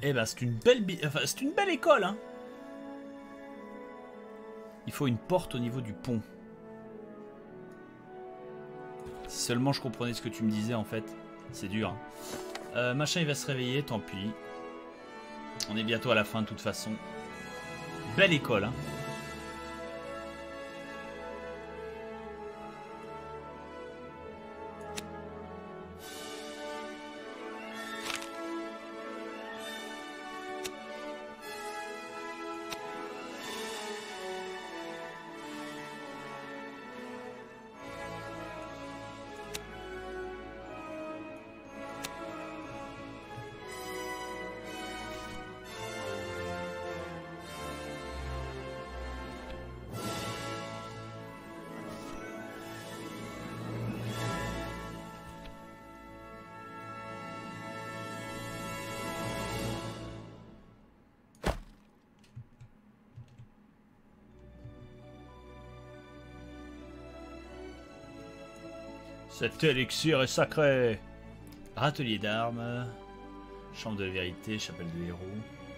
Eh ben, c'est une belle, enfin, c'est une belle école, hein. Il faut une porte au niveau du pont. Si seulement je comprenais ce que tu me disais, en fait. C'est dur. Hein. Machin, il va se réveiller, tant pis. On est bientôt à la fin, de toute façon. Belle école, hein. Cet élixir est sacré. Râtelier d'armes. Chambre de la vérité, chapelle de héros.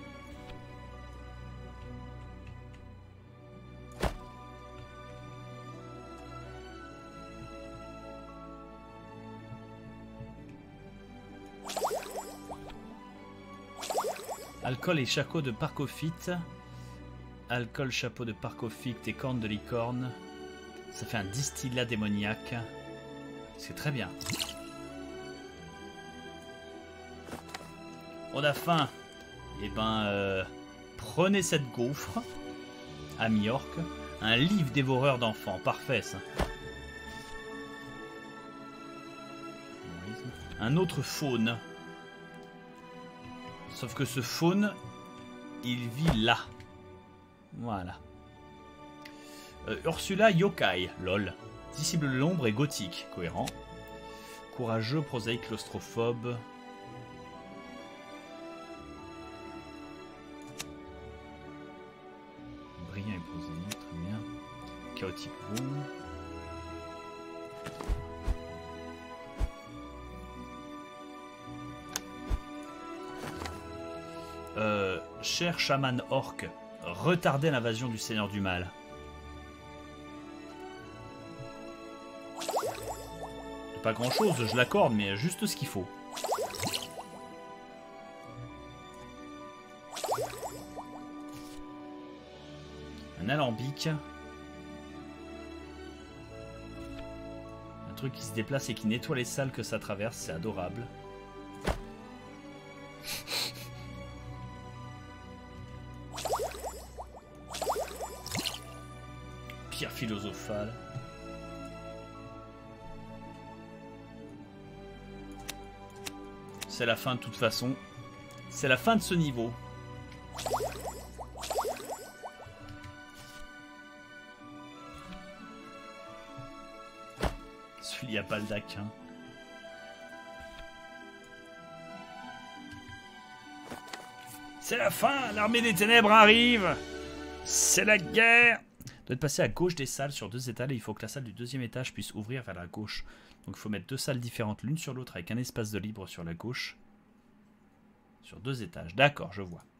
Alcool et chapeau de parcophyte. Alcool, chapeau de parcophyte et corne de licorne. Ça fait un distillat démoniaque. C'est très bien. On a faim. Eh ben, prenez cette gaufre. À Miorque. Un livre dévoreur d'enfants. Parfait, ça. Un autre faune. Sauf que ce faune, il vit là. Voilà. Ursula Yokai. Lol. Disciple de l'ombre et gothique. Cohérent. Courageux, prosaïque, claustrophobe. Brillant et prosaïque, très bien. Chaotique, bon. Cher chaman orc, retardez l'invasion du Seigneur du Mal. Pas grand chose, je l'accorde, mais juste ce qu'il faut. Un alambic. Un truc qui se déplace et qui nettoie les salles que ça traverse, c'est adorable. Pierre philosophale. C'est la fin de toute façon. C'est la fin de ce niveau. Celui-là, il n'y a pas le dac. Hein. C'est la fin. L'armée des ténèbres arrive. C'est la guerre. Doit être passé à gauche des salles sur 2 étages et il faut que la salle du 2e étage puisse ouvrir vers la gauche. Donc il faut mettre 2 salles différentes l'une sur l'autre avec un espace de libre sur la gauche. Sur 2 étages. D'accord, je vois.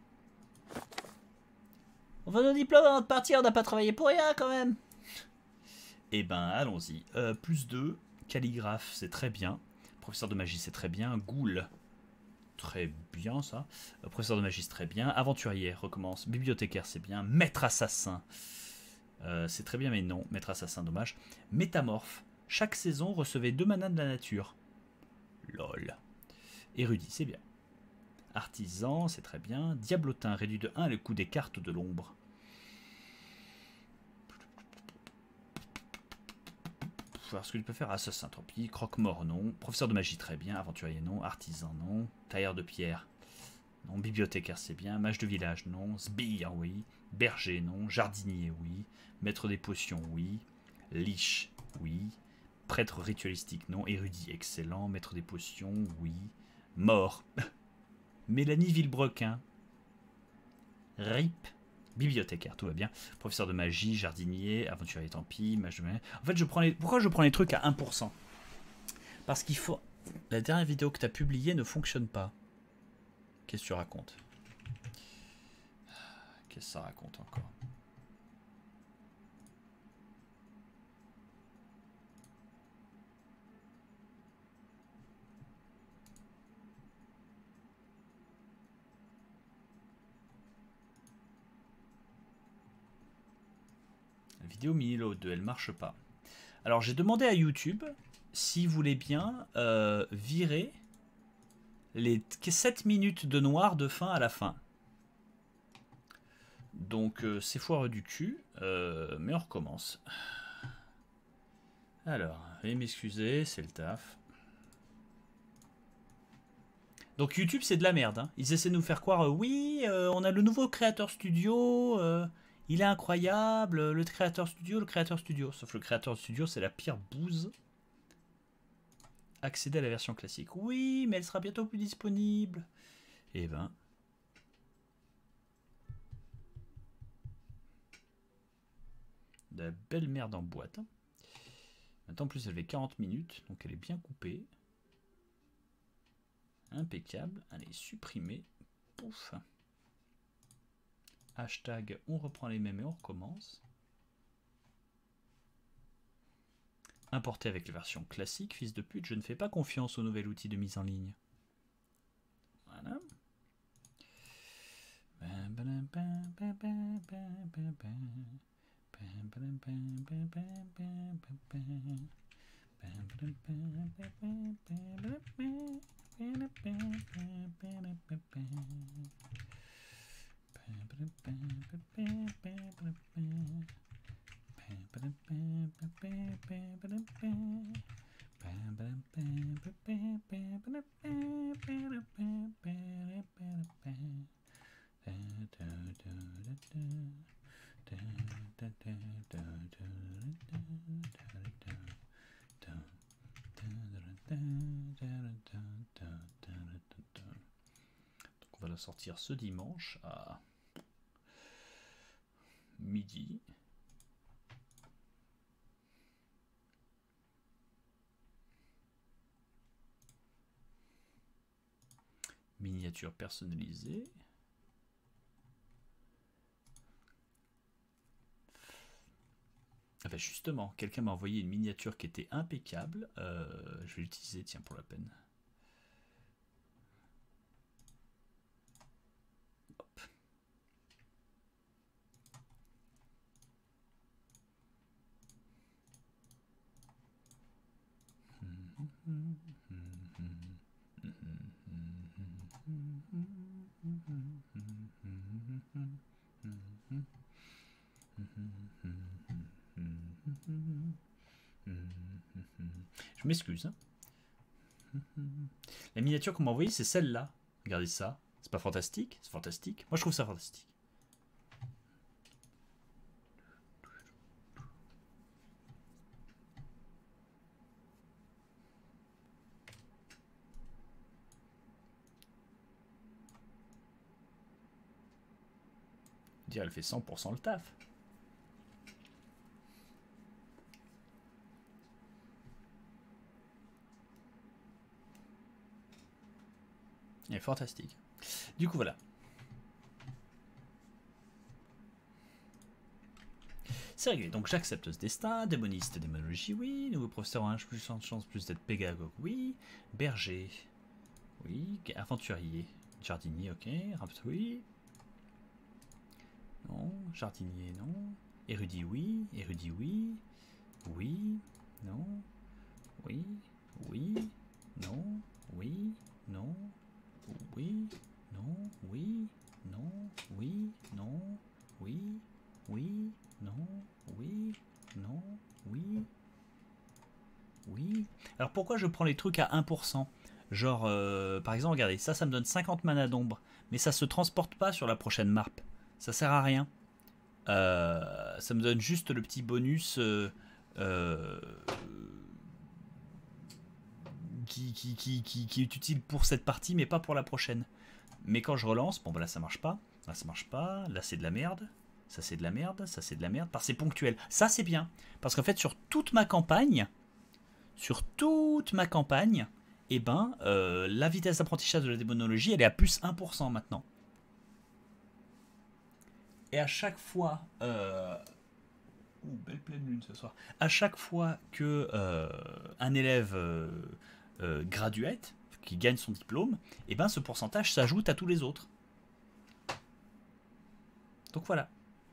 On va nos diplômes avant de partir, on n'a pas travaillé pour rien quand même. Eh ben, allons-y. Plus 2. Calligraphe, c'est très bien. Professeur de magie, c'est très bien. Ghoul, très bien ça. Professeur de magie, c'est très bien. Aventurier, recommence. Bibliothécaire, c'est bien. Maître assassin, c'est très bien, mais non. Maître assassin, dommage. Métamorphe. Chaque saison, recevez 2 manas de la nature. Lol. Érudit, c'est bien. Artisan, c'est très bien. Diablotin, réduit de 1 le coût des cartes de l'ombre. Voir ce que je peux faire. Assassin, tant pis. Croque-mort, non. Professeur de magie, très bien. Aventurier, non. Artisan, non. Tailleur de pierre, non. Bibliothécaire, c'est bien. Mage de village, non. Sbire, oui. Berger, non. Jardinier, oui. Maître des potions, oui. Liche, oui. Prêtre ritualistique, non. Érudit, excellent. Maître des potions, oui. Mort. Mélanie Villebrequin. RIP. Bibliothécaire, tout va bien. Professeur de magie, jardinier, aventurier, tant pis. Mage de... En fait, pourquoi je prends les trucs à 1%? Parce qu'il faut... La dernière vidéo que tu as publiée ne fonctionne pas. Qu'est-ce que tu racontes? Qu'est-ce que ça raconte encore? La vidéo mini-load, elle marche pas. Alors j'ai demandé à YouTube s'il voulait bien virer les 7 minutes de noir de fin à la fin. Donc c'est foireux du cul, mais on recommence. Alors, veuillez m'excuser, c'est le taf. Donc YouTube c'est de la merde, hein. Ils essaient de nous faire croire, oui, on a le nouveau Creator Studio, il est incroyable, le Creator Studio. Sauf le Creator Studio c'est la pire bouse. Accéder à la version classique. Oui, mais elle sera bientôt plus disponible. Eh ben... de la belle merde en boîte. Maintenant, en plus, elle fait 40 minutes, donc elle est bien coupée. Impeccable. Allez, supprimer. Pouf. Hashtag, on reprend les mêmes et on recommence. Importer avec la version classique, fils de pute, je ne fais pas confiance au nouvel outil de mise en ligne. Voilà. Donc on va la sortir ce dimanche à midi. Miniature personnalisée. Ah ben justement, quelqu'un m'a envoyé une miniature qui était impeccable. Je vais l'utiliser, tiens, pour la peine. Hop. Je m'excuse. Hein. La miniature qu'on m'a envoyée, c'est celle-là. Regardez ça. C'est pas fantastique? C'est fantastique. Moi, je trouve ça fantastique. Dire, elle fait 100% le taf. Elle est fantastique. Du coup, voilà. C'est réglé. Donc, j'accepte ce destin. Démoniste, démonologie, oui. Nouveau professeur, hein, plus de chance, plus d'être pédagogue, oui. Berger, oui. Aventurier, jardinier, ok. Oui. Non. Jardinier, non. Érudit, oui. Érudit, oui. Oui. Non. Oui. Oui. Non. Oui. Non. Oui, non, oui, non, oui, non, oui, oui, non, oui, non, oui, oui. Alors pourquoi je prends les trucs à 1%? Genre, par exemple, regardez, ça me donne 50 mana d'ombre, mais ça se transporte pas sur la prochaine map. Ça sert à rien. Ça me donne juste le petit bonus qui est utile pour cette partie, mais pas pour la prochaine. Mais quand je relance, bon bah là ça marche pas, là ça marche pas, là c'est de la merde, ça c'est de la merde, ça c'est de la merde, parce que c'est ponctuel. Ça c'est bien, parce qu'en fait sur toute ma campagne, et ben la vitesse d'apprentissage de la démonologie, elle est à plus 1% maintenant. Et à chaque fois... belle pleine lune ce soir. À chaque fois que un élève graduate, qui gagne son diplôme, et ben ce pourcentage s'ajoute à tous les autres. Donc voilà.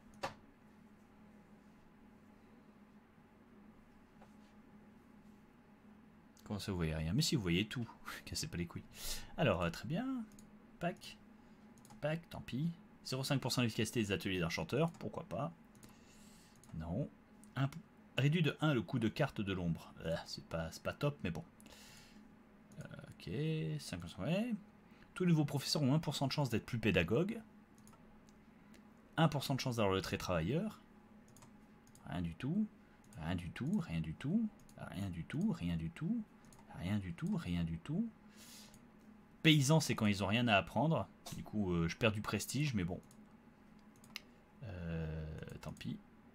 Comment ça, vous voyez rien? Mais si, vous voyez tout. Cassez pas les couilles. Alors, très bien. Pack. Pack, tant pis. 0,5% d'efficacité des ateliers d'un chanteur. Pourquoi pas? Non. Réduit de 1 le coût de carte de l'ombre. C'est pas top, mais bon. Ok. 5%, ouais. Tous les nouveaux professeurs ont 1% de chance d'être plus pédagogues. 1% de chance d'avoir le trait travailleur. Rien du tout. Rien du tout. Rien du tout. Rien du tout. Rien du tout. Rien du tout, rien du tout. Paysans, c'est quand ils ont rien à apprendre. Du coup, je perds du prestige, mais bon. Tant pis.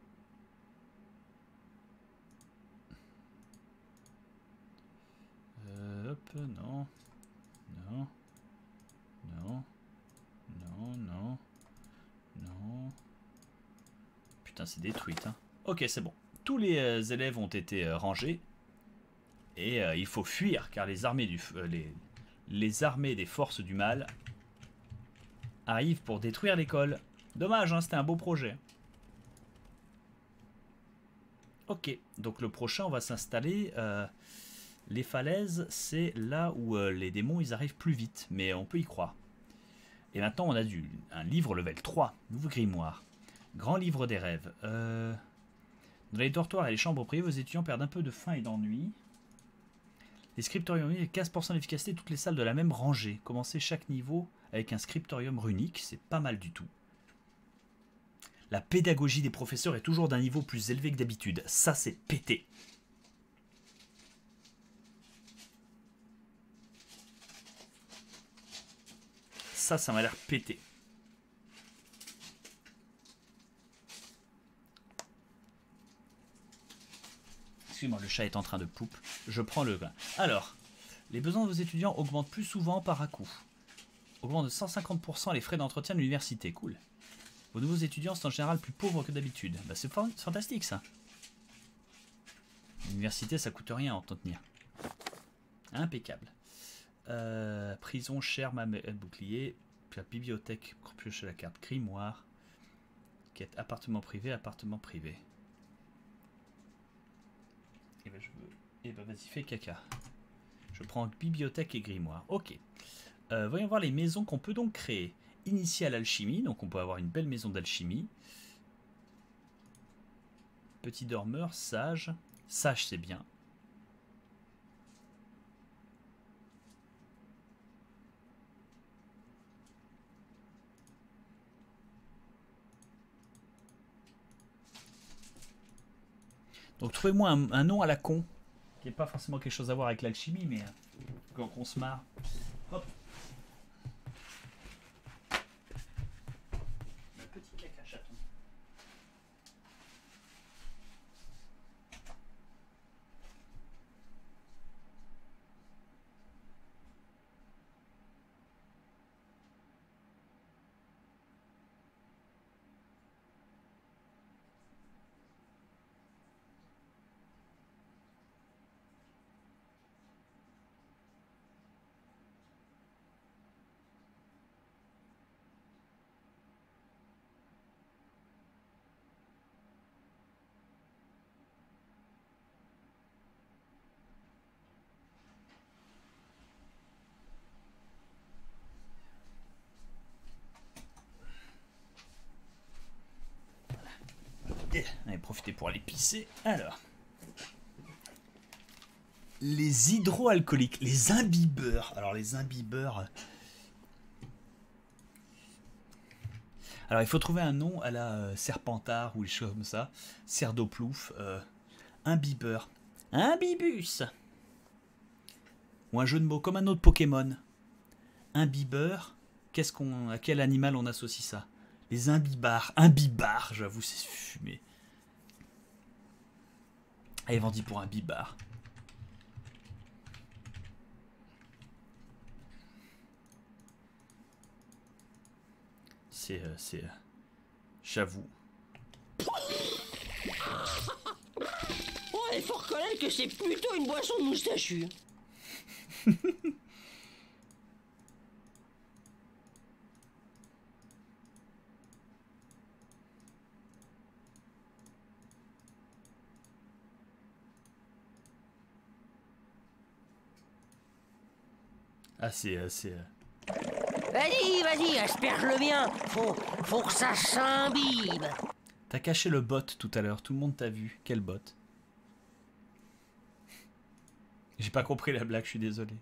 Hop, non. Non. Non. Non, non. Non. Putain, c'est détruite, hein. Ok, c'est bon. Tous les élèves ont été rangés. Et il faut fuir, car les armées, les armées des forces du mal arrivent pour détruire l'école. Dommage, hein, c'était un beau projet. Ok, donc le prochain, on va s'installer. Les falaises, c'est là où les démons, ils arrivent plus vite, mais on peut y croire. Et maintenant, on a un livre level 3, nouveau grimoire. Grand livre des rêves. Dans les dortoirs et les chambres privées, vos étudiants perdent un peu de faim et d'ennui. Les scriptoriums uniques, 15% d'efficacité, toutes les salles de la même rangée. Commencez chaque niveau avec un scriptorium runique, c'est pas mal du tout. La pédagogie des professeurs est toujours d'un niveau plus élevé que d'habitude. Ça, c'est pété. Ça m'a l'air pété. Excusez-moi, le chat est en train de poupe. Je prends le... Alors, les besoins de vos étudiants augmentent plus souvent par à-coup. Augmente de 150% les frais d'entretien de l'université. Cool. Vos nouveaux étudiants sont en général plus pauvres que d'habitude. Bah, c'est fantastique, ça. L'université, ça coûte rien à entretenir. Impeccable. Prison, cher, bouclier. Puis la bibliothèque, piocher la carte. Grimoire. Quête, appartement privé, appartement privé. Et ben je veux. Et ben vas-y, fais caca. Je prends bibliothèque et grimoire. Ok. Voyons voir les maisons qu'on peut donc créer. Initial alchimie, donc on peut avoir une belle maison d'alchimie. Petit dormeur, sage. Sage, c'est bien. Donc trouvez-moi un nom à la con, qui n'est pas forcément quelque chose à voir avec l'alchimie, mais quand on se marre. Hop. Le petit caca chaton. Allez, profitez pour aller pisser. Alors. Les hydroalcooliques, les imbibeurs. Alors les imbibeurs. Alors il faut trouver un nom à la Serpentard ou les choses comme ça. Cerdoplouf. Imbibeur. Imbibus. Ou un jeu de mots comme un autre Pokémon. Imbibeur. À quel animal on associe ça? Les imbibards. Imbibard, j'avoue, c'est fumé. Allez, vendu pour un bibard. c'est... J'avoue. Ouais, il faut reconnaître que c'est plutôt une boisson de moustachu. Ah, c'est... Vas-y, vas-y, asperge-le bien. Faut que ça s'imbibe. T'as caché le bot tout à l'heure, tout le monde t'a vu. Quel bot? J'ai pas compris la blague, je suis désolé.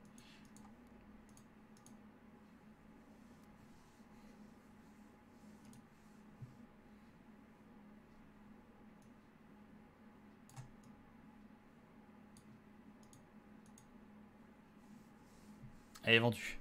Elle est vendue.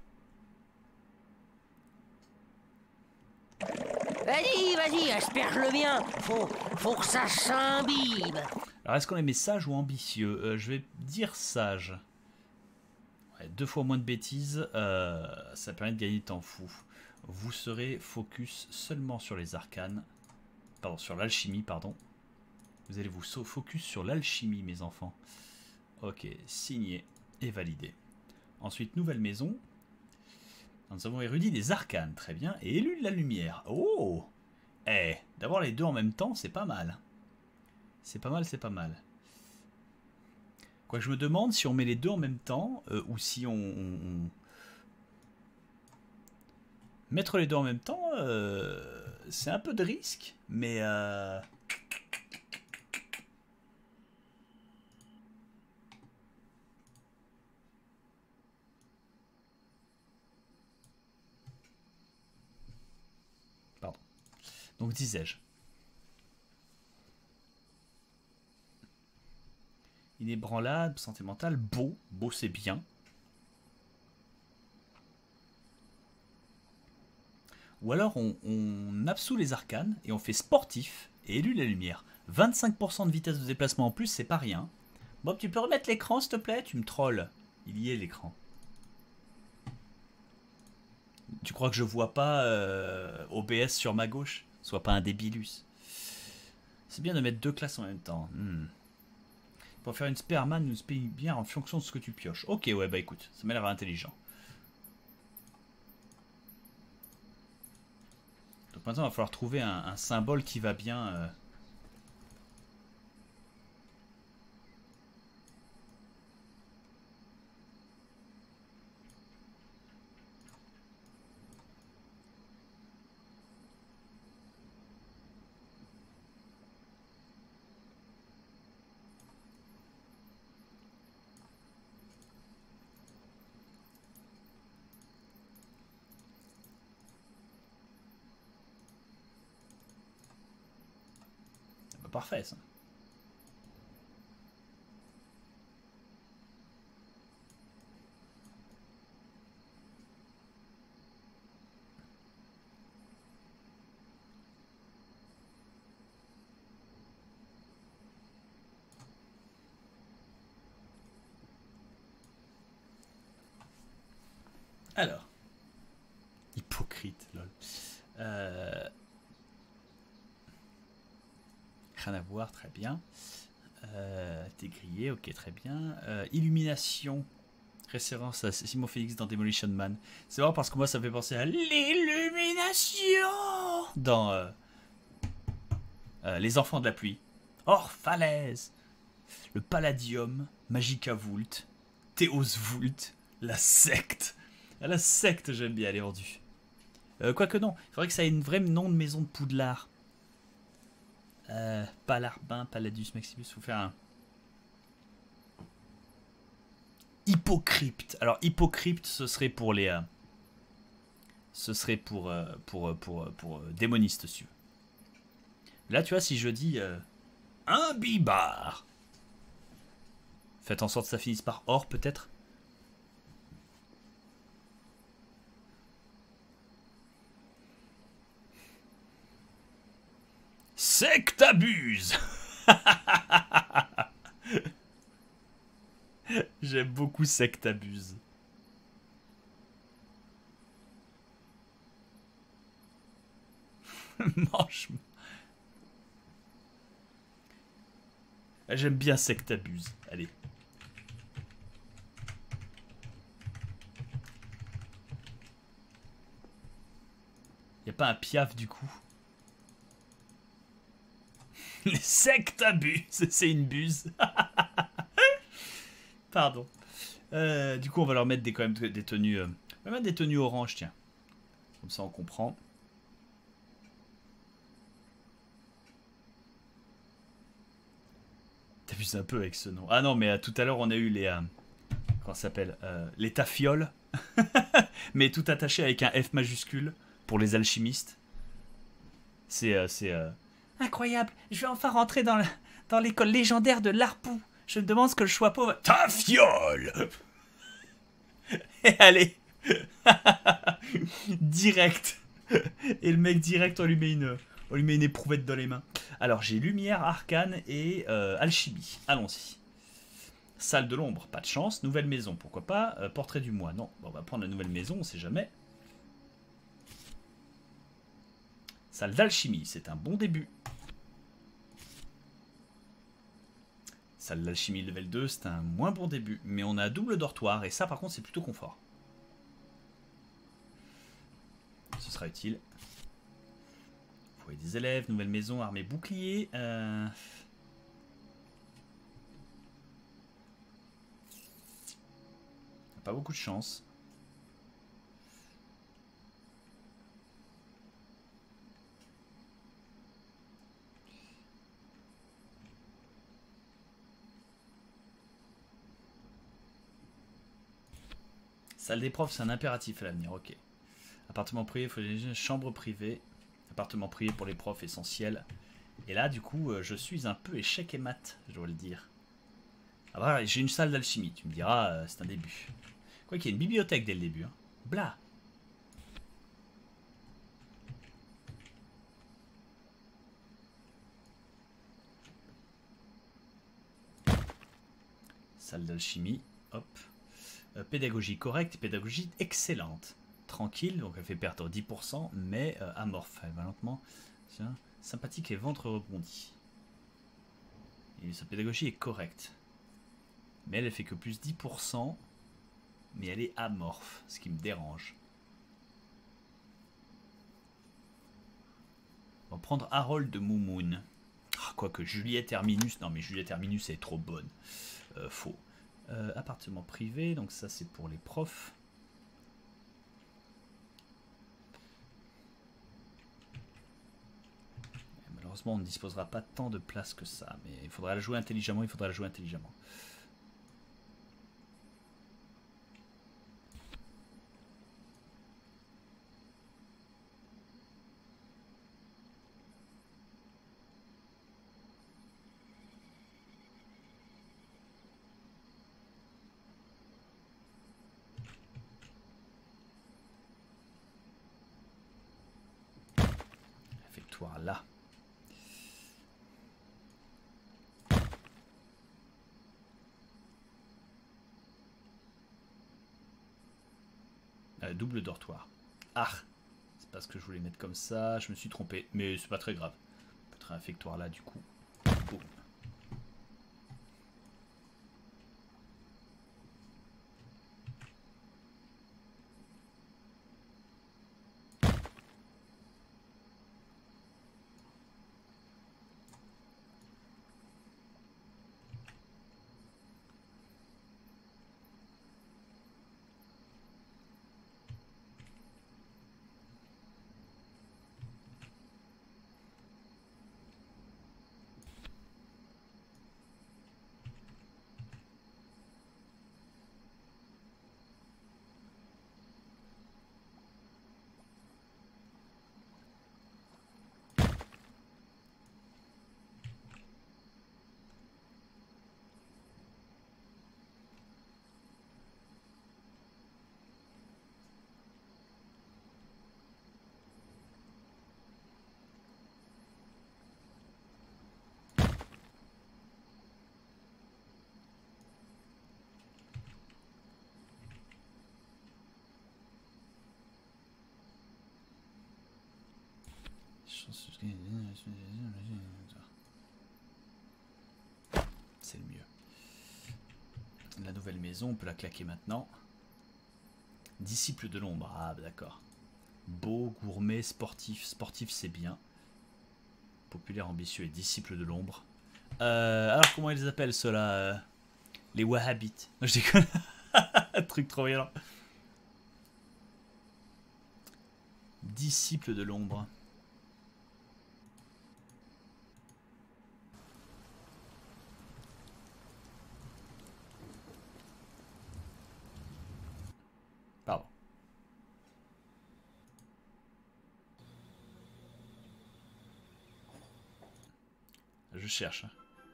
Vas-y, vas-y, asperge-le bien. Faut que ça s'imbibe. Alors, est-ce qu'on les met sage ou ambitieux? Je vais dire sage. Ouais, 2 fois moins de bêtises, ça permet de gagner de temps fou. Vous serez focus seulement sur les arcanes. Pardon, sur l'alchimie, pardon. Vous allez vous focus sur l'alchimie, mes enfants. Ok, signé et validé. Ensuite, nouvelle maison. Nous avons érudit des arcanes, très bien. Et élu de la lumière. Oh! Eh, d'avoir les deux en même temps, c'est pas mal. C'est pas mal, c'est pas mal. Quoi que je me demande si on met les deux en même temps, ou si on... Mettre les deux en même temps, c'est un peu de risque, mais... Pardon. Donc disais-je. Inébranlable, santé mentale, beau. Beau c'est bien. Ou alors on absout les arcanes et on fait sportif et élu la lumière. 25% de vitesse de déplacement en plus, c'est pas rien. Bob, tu peux remettre l'écran s'il te plaît? Tu me trolles. Il y est l'écran. Tu crois que je vois pas OBS sur ma gauche? Sois pas un débilus. C'est bien de mettre 2 classes en même temps. Pour faire une Spearman, une bien en fonction de ce que tu pioches. Ok, ouais, bah écoute, ça m'a l'air intelligent. Donc maintenant, il va falloir trouver un symbole qui va bien... Parfait, ça. Alors. Hypocrite, lol. Rien à voir, très bien. T'es grillé, ok, très bien. Illumination. Référence à Simon Phoenix dans Demolition Man. C'est vrai parce que moi ça me fait penser à l'illumination dans Les Enfants de la Pluie. Hors falaise. Le Palladium, Magica Vult, Théos Vult, la secte. Ah, la secte, j'aime bien, elle est vendue. Quoique non, il faudrait que ça ait une vraie nom de maison de Poudlard. Palarbin, Palladius Maximus, faut faire un... Hypocrypte. Alors Hypocrypte, ce serait pour les... ce serait pour démoniste, si tu veux. Là, tu vois, si je dis... un bibard. Faites en sorte que ça finisse par or, peut-être. Sectabuse. J'aime beaucoup Sectabuse. Mange. Ah, j'aime bien c'est que t'abuses. Allez. Y a pas un piaf du coup. Les sectes abusent, c'est une buse. Pardon. Du coup, on va leur mettre quand même des tenues. On va mettre des tenues orange, tiens. Comme ça, on comprend. T'abuses un peu avec ce nom. Ah non, mais tout à l'heure, on a eu les. Comment ça s'appelle les tafioles. Mais tout attaché avec un F majuscule pour les alchimistes. C'est. Incroyable, je vais enfin rentrer dans l'école légendaire de l'Arpou. Je me demande ce que le choix pauvre... Tafiole. Et allez. Direct. Et le mec direct, on lui met une éprouvette dans les mains. Alors j'ai lumière, arcane et alchimie. Allons-y. Salle de l'ombre, pas de chance. Nouvelle maison, pourquoi pas. Portrait du mois, non. Bon, on va prendre la nouvelle maison, on sait jamais. Salle d'alchimie, c'est un bon début. Salle d'alchimie level 2, c'est un moins bon début. Mais on a un double dortoir et ça par contre c'est plutôt confort. Ce sera utile. Foyer des élèves, nouvelle maison, armée bouclier. Pas beaucoup de chance. Salle des profs, c'est un impératif à l'avenir, ok. Appartement privé, chambre privée. Appartement privé pour les profs, essentiel. Et là, du coup, je suis un peu échec et mat, je dois le dire. Ah voilà, j'ai une salle d'alchimie, tu me diras, c'est un début. Quoi qu'il y ait une bibliothèque dès le début. Hein. Blah. Salle d'alchimie, hop. Pédagogie correcte, pédagogie excellente. Tranquille, donc elle fait perdre 10%, mais amorphe. Elle va lentement. Tiens, sympathique et ventre rebondi. Et sa pédagogie est correcte. Mais elle fait que plus 10%, mais elle est amorphe, ce qui me dérange. On va prendre Harold de Moumoun. Ah, quoique Juliette Herminus, non mais Juliette Herminus est trop bonne. Faux. Appartement privé, donc ça c'est pour les profs. Malheureusement on ne disposera pas tant de place que ça, mais il faudra la jouer intelligemment, Réfectoire là. Double dortoir. Ah, c'est parce que je voulais mettre comme ça, je me suis trompé, mais c'est pas très grave. Peut-être un réfectoire là du coup. Boum. C'est le mieux. La nouvelle maison, on peut la claquer maintenant. Disciple de l'ombre, ah d'accord. Beau, gourmet, sportif. Sportif, c'est bien. Populaire, ambitieux et disciple de l'ombre. Alors, comment ils les appellent ceux-là les Wahhabites. Je déconne. Un truc trop violent. Disciple de l'ombre. Pardon. Je cherche.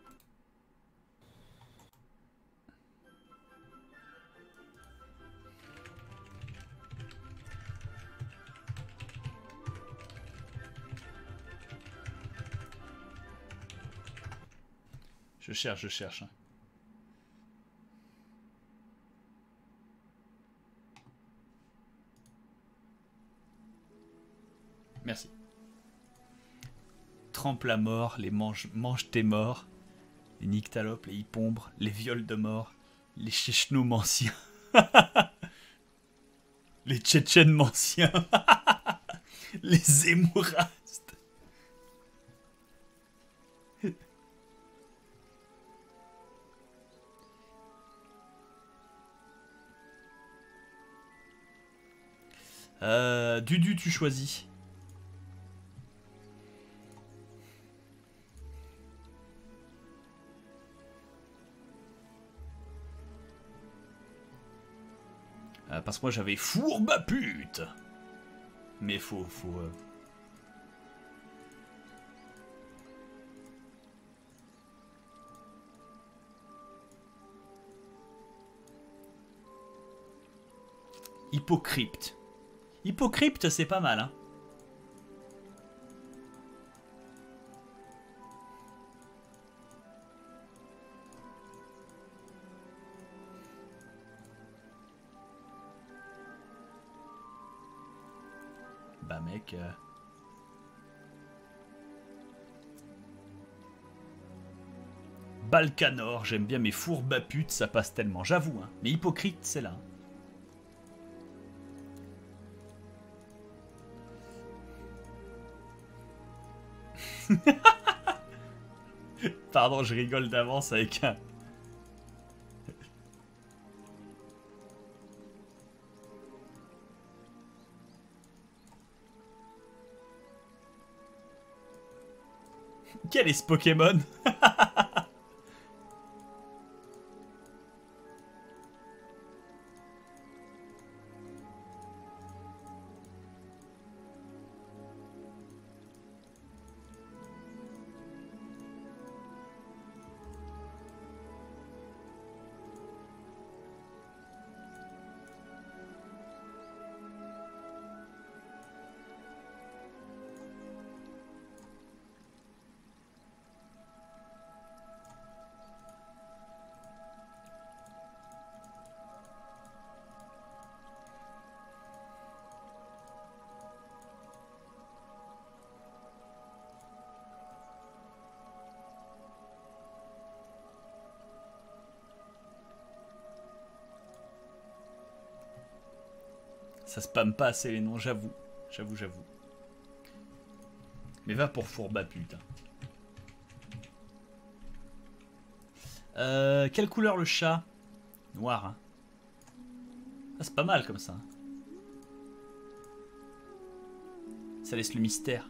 Je cherche. Merci. Trempe la mort, les mange tes morts, les nyctalopes, les hypombres, les viols de mort, les chechnomanciens, les tchétchènes-manciens, les zémourastes. Dudu, tu choisis. Parce que moi j'avais fourbe à pute. Mais faut Hypocrypte. Hypocrypte, c'est pas mal, hein. Bah mec... Balkanor, j'aime bien mes fourbes à pute, ça passe tellement, j'avoue, hein. Mais hypocrite, c'est là. Pardon, je rigole d'avance avec un... Quel est ce Pokémon? Ça spamme pas assez les noms, j'avoue. J'avoue. Mais va pour fourba, putain. Quelle couleur le chat? Noir, hein. Ah, c'est pas mal comme ça. Ça laisse le mystère.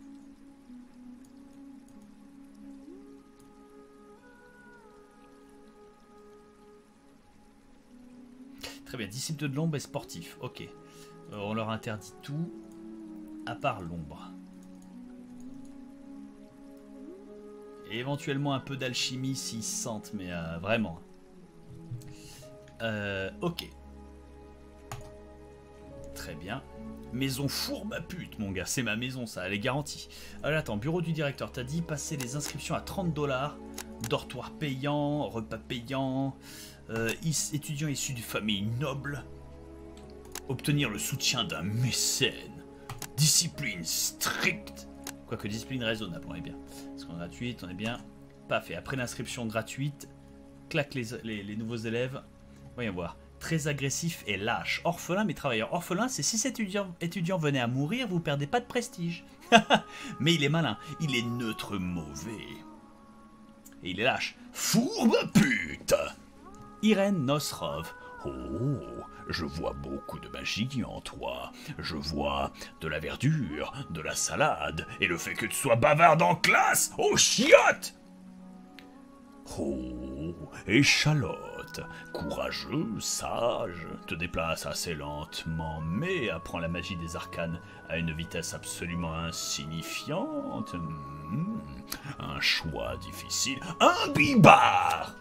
Très bien, disciple de l'ombre et sportif. Ok. On leur interdit tout, à part l'ombre. Et éventuellement un peu d'alchimie s'ils se sentent, mais vraiment. Ok. Très bien. Maison fourbe à pute, mon gars. C'est ma maison, ça, elle est garantie. Alors attends, bureau du directeur. T'as dit passer les inscriptions à 30$. Dortoir payant, repas payant. Étudiant issu d'une famille noble. Obtenir le soutien d'un mécène. Discipline stricte. Quoique discipline raisonnable, on est bien. Parce qu'en gratuite, on est bien. Pas fait. Après l'inscription gratuite, claque les nouveaux élèves. Voyons voir. Très agressif et lâche. Orphelin mais travailleur. Orphelin, c'est si cet étudiant venait à mourir, vous perdez pas de prestige. Mais il est malin. Il est neutre mauvais. Et il est lâche. Fourbe pute. Irène Nosrov. Oh, je vois beaucoup de magie en toi. Je vois de la verdure, de la salade, et le fait que tu sois bavard en classe. Oh, chiotte! Oh, échalote, courageux, sage, te déplace assez lentement, mais apprend la magie des arcanes à une vitesse absolument insignifiante. Un choix difficile. Un bibard!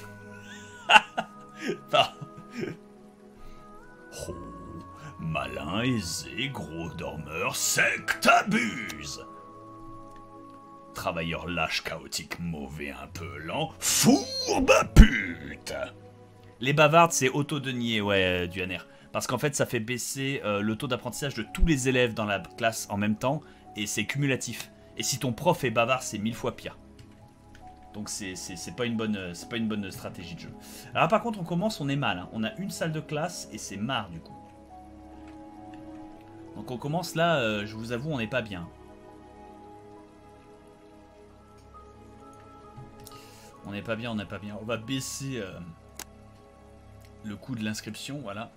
Oh, malin, aisé, gros dormeur, sec, t'abuses. Travailleur lâche, chaotique, mauvais, un peu lent, fourbe pute. Les bavardes, c'est auto-denier, ouais, du NR. Parce qu'en fait, ça fait baisser le taux d'apprentissage de tous les élèves dans la classe en même temps, et c'est cumulatif. Et si ton prof est bavard, c'est 1000 fois pire. Donc c'est pas une bonne stratégie de jeu. Alors par contre, on commence, on est mal. Hein. On a une salle de classe et c'est marre du coup. Donc on commence là, je vous avoue, on n'est pas bien. On n'est pas bien, on n'est pas bien. On va baisser le coût de l'inscription, voilà.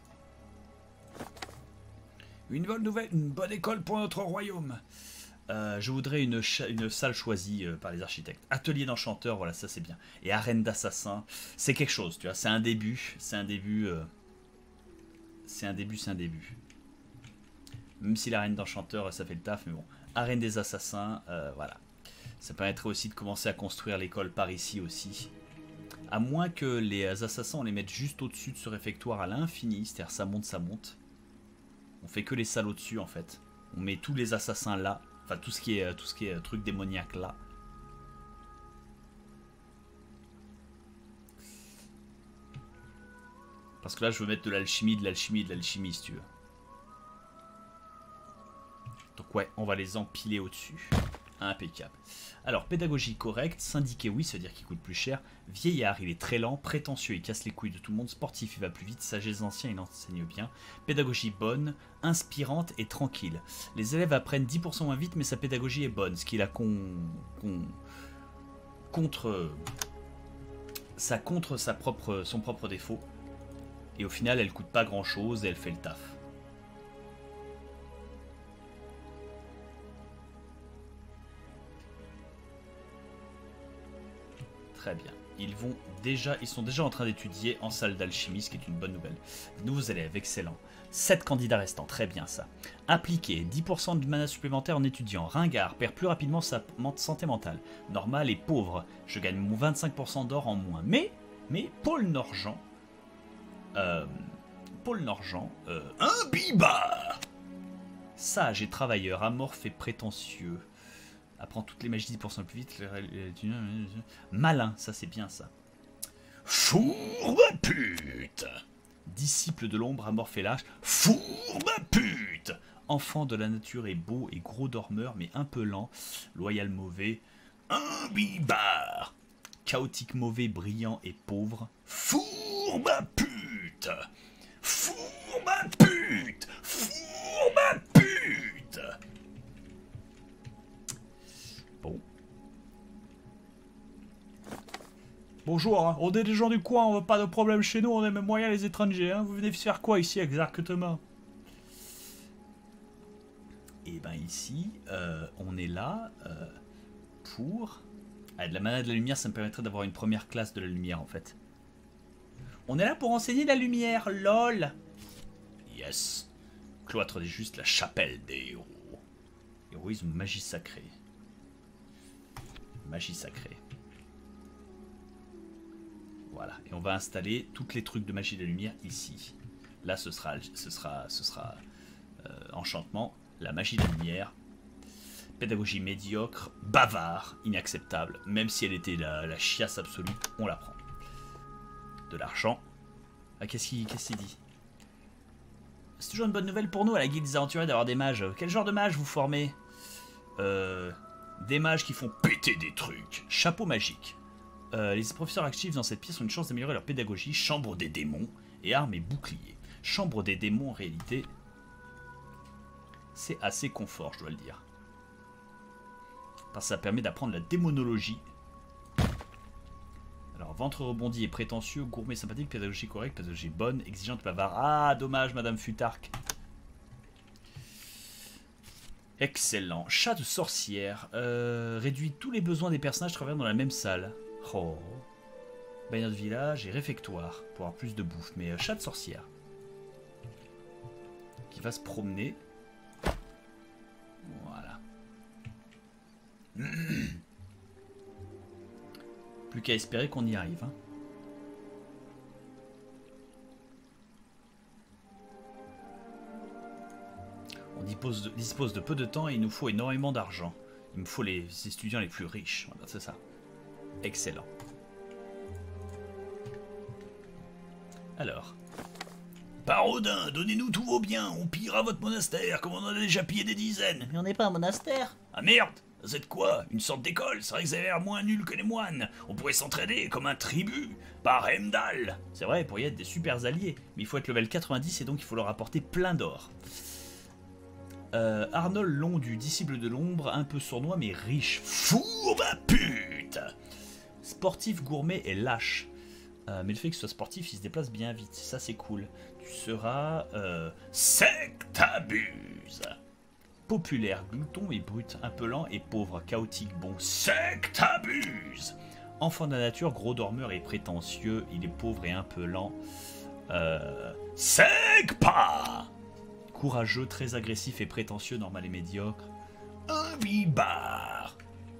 Une bonne école pour notre royaume. Je voudrais une salle choisie par les architectes. Atelier d'enchanteur, voilà, ça c'est bien. Et arène d'assassin, c'est quelque chose, tu vois. C'est un début, c'est un début. C'est un début. Même si l'arène d'enchanteur, ça fait le taf, mais bon. Arène des assassins, voilà. Ça permettrait aussi de commencer à construire l'école par ici aussi. À moins que les assassins, on les mette juste au-dessus de ce réfectoire à l'infini, c'est-à-dire ça monte. On fait que les salles au-dessus en fait. On met tous les assassins là. Enfin, tout ce qui est truc démoniaque là. Parce que là, je veux mettre de l'alchimie, si tu veux. Donc ouais, on va les empiler au-dessus. Impeccable. Alors, pédagogie correcte, syndiqué oui, ça veut dire qu'il coûte plus cher. Vieillard, il est très lent, prétentieux, il casse les couilles de tout le monde. Sportif, il va plus vite. Sagesse ancien, il enseigne bien. Pédagogie bonne, inspirante et tranquille. Les élèves apprennent 10% moins vite, mais sa pédagogie est bonne. Ce qui la contre son propre défaut. Et au final, elle coûte pas grand chose et elle fait le taf. Très bien. Ils sont déjà en train d'étudier en salle d'alchimie, ce qui est une bonne nouvelle. Nouveaux élèves, excellent. 7 candidats restants, très bien ça. Impliqué, 10% de mana supplémentaire en étudiant. Ringard, perd plus rapidement sa santé mentale. Normal et pauvre, je gagne mon 25% d'or en moins. Mais Paul Norgent, un bibard. Sage et travailleur, amorphe et prétentieux. Apprend toutes les magies 10% plus vite. Malin, ça c'est bien ça. Fourbe pute. Disciple de l'ombre, amorphe et lâche. Fourbe pute. Enfant de la nature est beau et gros dormeur, mais un peu lent. Loyal mauvais. Un bibard. Chaotique mauvais, brillant et pauvre. Fourbe pute. Fourbe pute. Fourbe pute. Bon. Bonjour, hein. On est des gens du coin, on n'a pas de problème chez nous, on est même moyen les étrangers. Hein. Vous venez faire quoi ici exactement? Et ben ici, on est là pour... Ah, de la mana de la lumière, ça me permettrait d'avoir une première classe de la lumière en fait. On est là pour enseigner la lumière, lol. Yes. Cloître des justes, la chapelle des héros. Héroïsme, magie sacrée. Magie sacrée. Voilà, et on va installer toutes les trucs de magie de la lumière ici. Là, ce sera enchantement, la magie de la lumière, pédagogie médiocre, bavard, inacceptable. Même si elle était la chiasse absolue, on la prend. De l'argent. Ah, qu'est-ce qu'il dit? C'est toujours une bonne nouvelle pour nous à la guilde des aventuriers d'avoir des mages. Quel genre de mages vous formez? Des mages qui font péter des trucs. Chapeau magique. Les professeurs actifs dans cette pièce ont une chance d'améliorer leur pédagogie. Chambre des démons et armes et boucliers. Chambre des démons, en réalité, c'est assez confort, je dois le dire. Parce que ça permet d'apprendre la démonologie. Alors, ventre rebondi et prétentieux, gourmet sympathique, pédagogie correcte, pédagogie bonne, exigeante, bavard. Ah, dommage, Madame Futark. Excellent. Chat de sorcière. Réduit tous les besoins des personnages travaillant dans la même salle. Oh. Bannière de village et réfectoire pour avoir plus de bouffe. Mais chat de sorcière. Qui va se promener. Voilà. Plus qu'à espérer qu'on y arrive. Hein. On dispose de peu de temps et il nous faut énormément d'argent. Il me faut les étudiants les plus riches. Voilà, c'est ça. Excellent. Alors. Barodin, donnez-nous tous vos biens. On pillera votre monastère comme on en a déjà pillé des dizaines. Mais on n'est pas un monastère. Ah merde! Vous êtes quoi? Une sorte d'école? C'est vrai que vous avez l'air moins nul que les moines. On pourrait s'entraider comme un tribut. Par Heimdall. C'est vrai, pour y être des super alliés. Mais il faut être level 90 et donc il faut leur apporter plein d'or. Arnold Long du disciple de l'ombre, un peu sournois mais riche. Fourbe à pute! Sportif, gourmet et lâche. Mais le fait que ce soit sportif, il se déplace bien vite. Ça c'est cool. Tu seras... Sectabuse. Populaire, glouton et brut, un peu lent et pauvre, chaotique, bon. Sectabuse. Enfant de la nature, gros dormeur et prétentieux, il est pauvre et un peu lent. Secpa. Courageux, très agressif et prétentieux, normal et médiocre. Un vibard.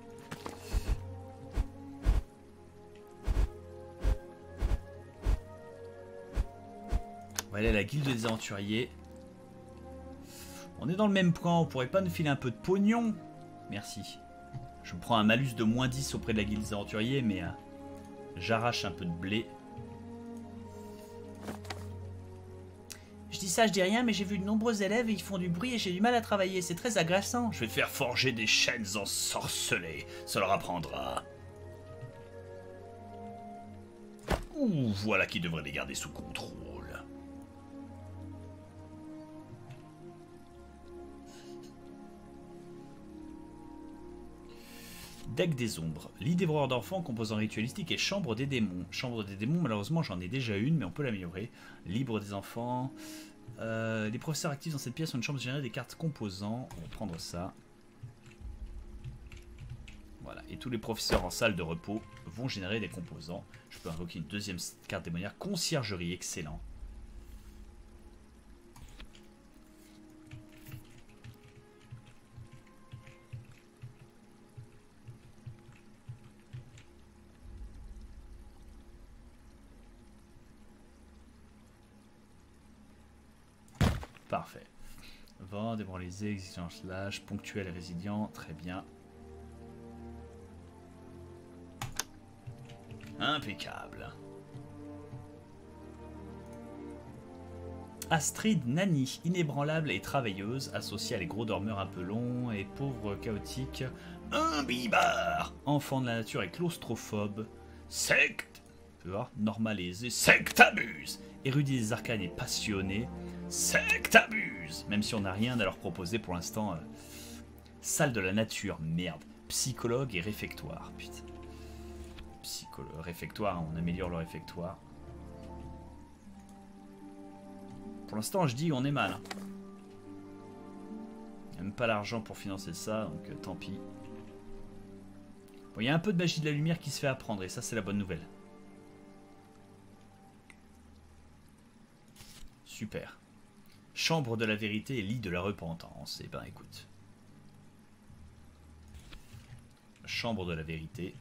On va aller à la guilde des aventuriers. On est dans le même point, on pourrait pas nous filer un peu de pognon? Merci. Je me prends un malus de moins 10 auprès de la guilde des aventuriers, mais j'arrache un peu de blé. Je dis ça, je dis rien, mais j'ai vu de nombreux élèves et ils font du bruit et j'ai du mal à travailler. C'est très agressant. Je vais te faire forger des chaînes ensorcelées. Ça leur apprendra. Ouh, voilà qui devrait les garder sous contrôle. Deck des ombres. Lit dévoreur d'enfants, composant ritualistique et chambre des démons. Chambre des démons, malheureusement, j'en ai déjà une, mais on peut l'améliorer. Libre des enfants. Les professeurs actifs dans cette pièce ont une chambre générée des cartes composants. On va prendre ça. Voilà. Et tous les professeurs en salle de repos vont générer des composants. Je peux invoquer une deuxième carte démoniaque. Conciergerie, excellent. Parfait. Vent, démoralisé, exigence lâche, ponctuel et résilient. Très bien. Impeccable. Astrid Nani, inébranlable et travailleuse, associée à les gros dormeurs un peu longs et pauvre chaotique. Un bibard. Enfant de la nature et claustrophobe. Secte. Tu vois, normal et aisé. Sectabuse. Érudit des arcanes et passionné. Sectabuse. Même si on n'a rien à leur proposer pour l'instant. Salle de la nature, merde. Psychologue et réfectoire, putain. Réfectoire, on améliore le réfectoire. Pour l'instant, je dis on est mal. Il n'y a même pas l'argent pour financer ça, donc tant pis. Bon, il y a un peu de magie de la lumière qui se fait apprendre, et ça, c'est la bonne nouvelle. Super. Chambre de la vérité et lit de la repentance. Eh ben, écoute. Chambre de la vérité.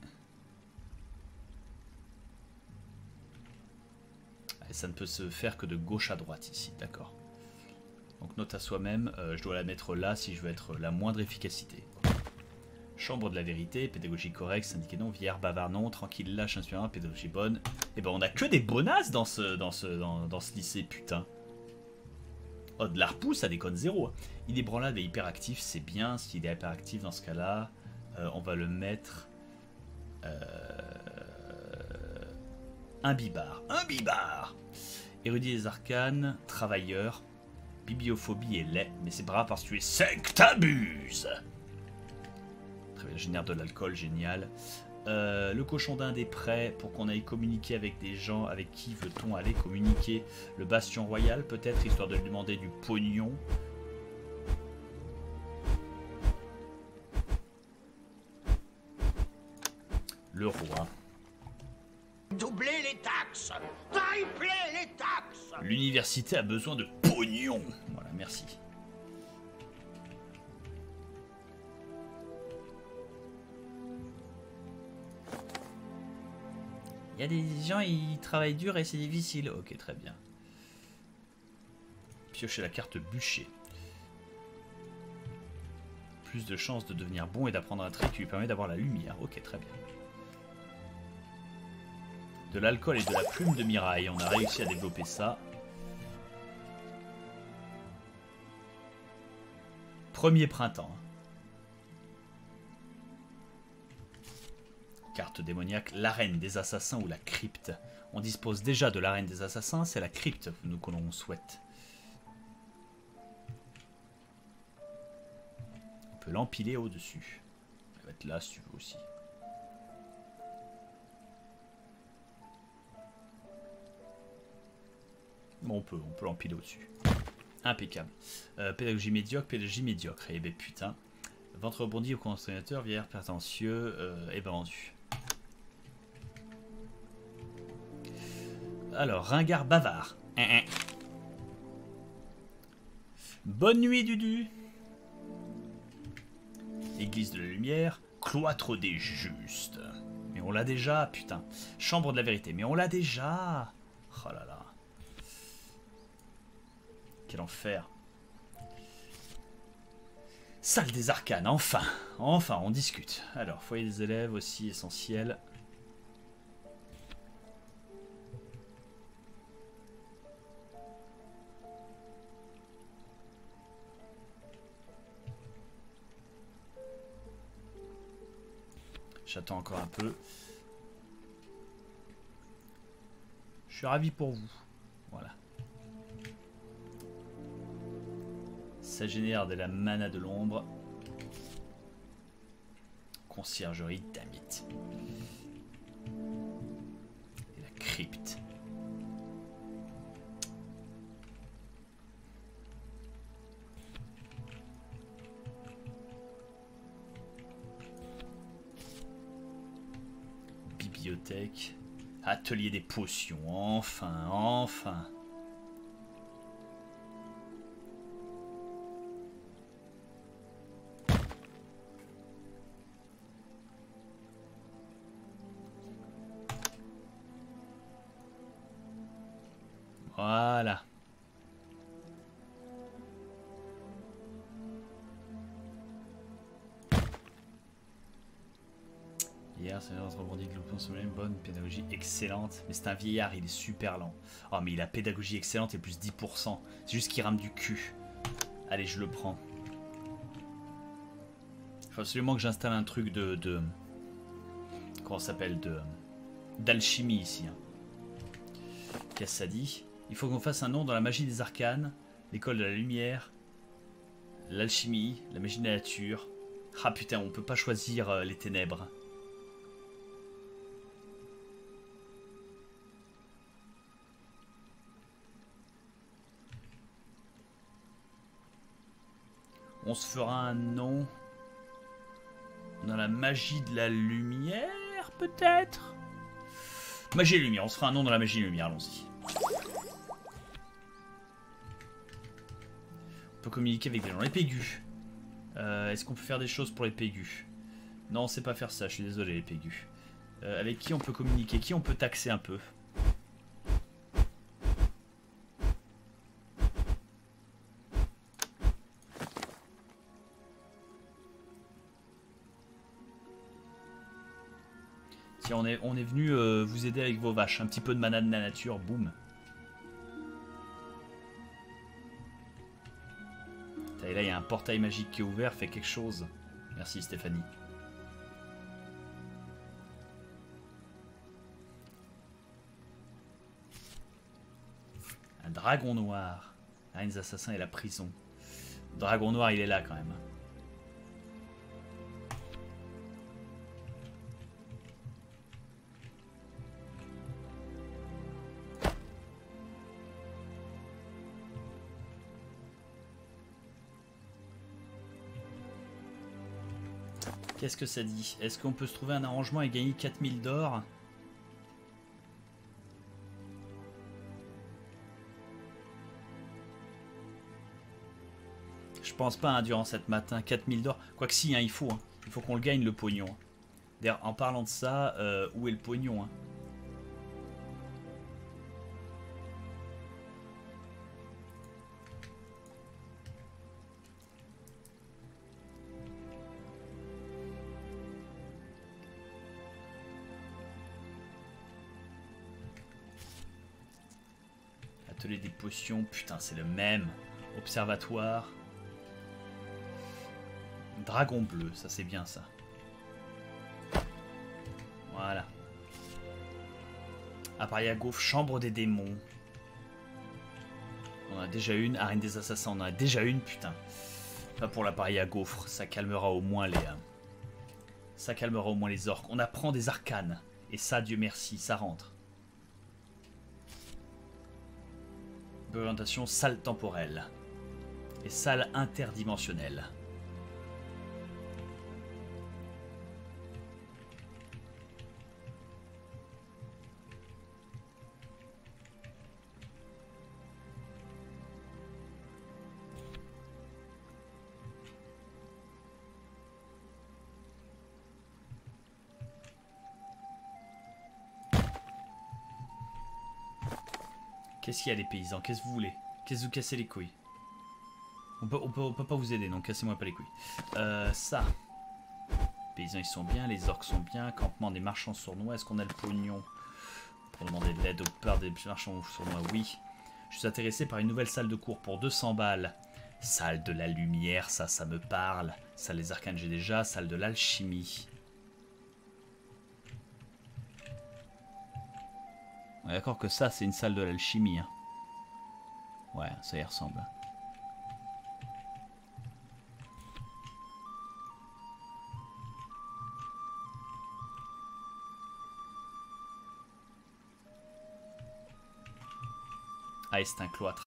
Et ça ne peut se faire que de gauche à droite ici, d'accord. Donc note à soi-même, je dois la mettre là si je veux être la moindre efficacité. Chambre de la vérité, pédagogie correcte, syndiqué non, vieillard, bavard non, tranquille, lâche, inspirant, pédagogie bonne. Et ben on a que des bonasses dans ce lycée, putain. Oh, de l'harpou, ça déconne zéro. Il est branlable et hyperactif, c'est bien. S'il est hyperactif dans ce cas-là, on va le mettre... un bibard. Un bibard. Érudit des arcanes, travailleur, bibliophobie et lait. Mais c'est pas grave parce que tu es sec, t'abuses. Très bien, génère de l'alcool, génial. Le cochon d'Inde est prêt pour qu'on aille communiquer avec des gens. Avec qui veut-on aller communiquer? Le bastion royal, peut-être, histoire de lui demander du pognon. Le roi. Doubler les taxes, tripler les taxes. L'université a besoin de pognon. Voilà, merci. Il y a des gens, ils travaillent dur et c'est difficile. Ok, très bien. Piocher la carte bûcher. Plus de chances de devenir bon et d'apprendre un trait qui lui permet d'avoir la lumière. Ok, très bien. De l'alcool et de la plume de miraille. On a réussi à développer ça. Premier printemps. Carte démoniaque, l'arène des assassins ou la crypte. On dispose déjà de l'arène des assassins, c'est la crypte que l'on souhaite. On peut l'empiler au-dessus. Elle va être là si tu veux aussi. Bon, on peut l'empiler au-dessus. Impeccable. Pédagogie médiocre. Eh ben putain. Ventre rebondi au consternateur, vieillard prétentieux, et ben vendu. Alors, ringard bavard. Bonne nuit, Dudu. Église de la lumière, cloître des justes. Mais on l'a déjà, putain. Chambre de la vérité, mais on l'a déjà. Oh là là. Quel enfer. Salle des arcanes, enfin. Enfin, on discute. Alors, foyer des élèves aussi essentiel. J'attends encore un peu. Je suis ravi pour vous. Voilà. Ça génère de la mana de l'ombre. Conciergerie, damit. Et la crypte. Bibliothèque. Atelier des potions. Enfin, enfin. Voilà. Hier, c'est rebondit de l'opinion sommeil, bonne pédagogie excellente. Mais c'est un vieillard, il est super lent. Oh, mais il a pédagogie excellente et plus 10%. C'est juste qu'il rame du cul. Allez, je le prends. Il faut absolument que j'installe un truc de comment ça s'appelle, d'alchimie ici. Hein. Qu'est-ce que ça dit? Il faut qu'on fasse un nom dans la magie des arcanes, l'école de la lumière, l'alchimie, la magie de la nature. Ah putain, on peut pas choisir les ténèbres. On se fera un nom dans la magie de la lumière, peut-être? Magie et lumière, on se fera un nom dans la magie et lumière, allons-y. On peut communiquer avec des gens. Les pégus. Est-ce qu'on peut faire des choses pour les pégus? Non, on sait pas faire ça, je suis désolé, les pégus. Avec qui on peut communiquer? Qui on peut taxer un peu? Si on est venu vous aider avec vos vaches. Un petit peu de mana de la nature, boum. Et là, il y a un portail magique qui est ouvert, fait quelque chose. Merci Stéphanie. Un dragon noir. La reine des assassins et la prison. Le dragon noir, il est là quand même. Qu'est-ce que ça dit? Est-ce qu'on peut se trouver un arrangement et gagner 4000 d'or? Je pense pas hein, durant cette matin, 4000 d'or. Quoique si, hein, il faut. Hein. Il faut qu'on le gagne le pognon. D'ailleurs, en parlant de ça, où est le pognon hein? Atelier des potions, putain, c'est le même. Observatoire. Dragon bleu, ça c'est bien ça. Voilà. Appareil à gaufre, chambre des démons. On en a déjà une. Arène des assassins, on en a déjà une, putain. Pas pour l'appareil à gaufre, ça calmera au moins les... ça calmera au moins les orques. On apprend des arcanes. Et ça, Dieu merci, ça rentre. Orientation, salle temporelle. Et salle interdimensionnelle. Qu'est-ce qu'il y a les paysans? Qu'est-ce que vous voulez? Qu'est-ce que vous cassez les couilles? On peut pas vous aider, donc cassez-moi pas les couilles. Ça. Les paysans ils sont bien, les orques sont bien. Campement des marchands sournois. Est-ce qu'on a le pognon pour demander de l'aide aux peurs des marchands sournois? Oui. Je suis intéressé par une nouvelle salle de cours pour 200 balles. Salle de la lumière, ça me parle. Salle des arcanes j'ai déjà. Salle de l'alchimie. On est d'accord que ça c'est une salle de l'alchimie. Hein. Ouais, ça y ressemble. Ah, et c'est un cloître.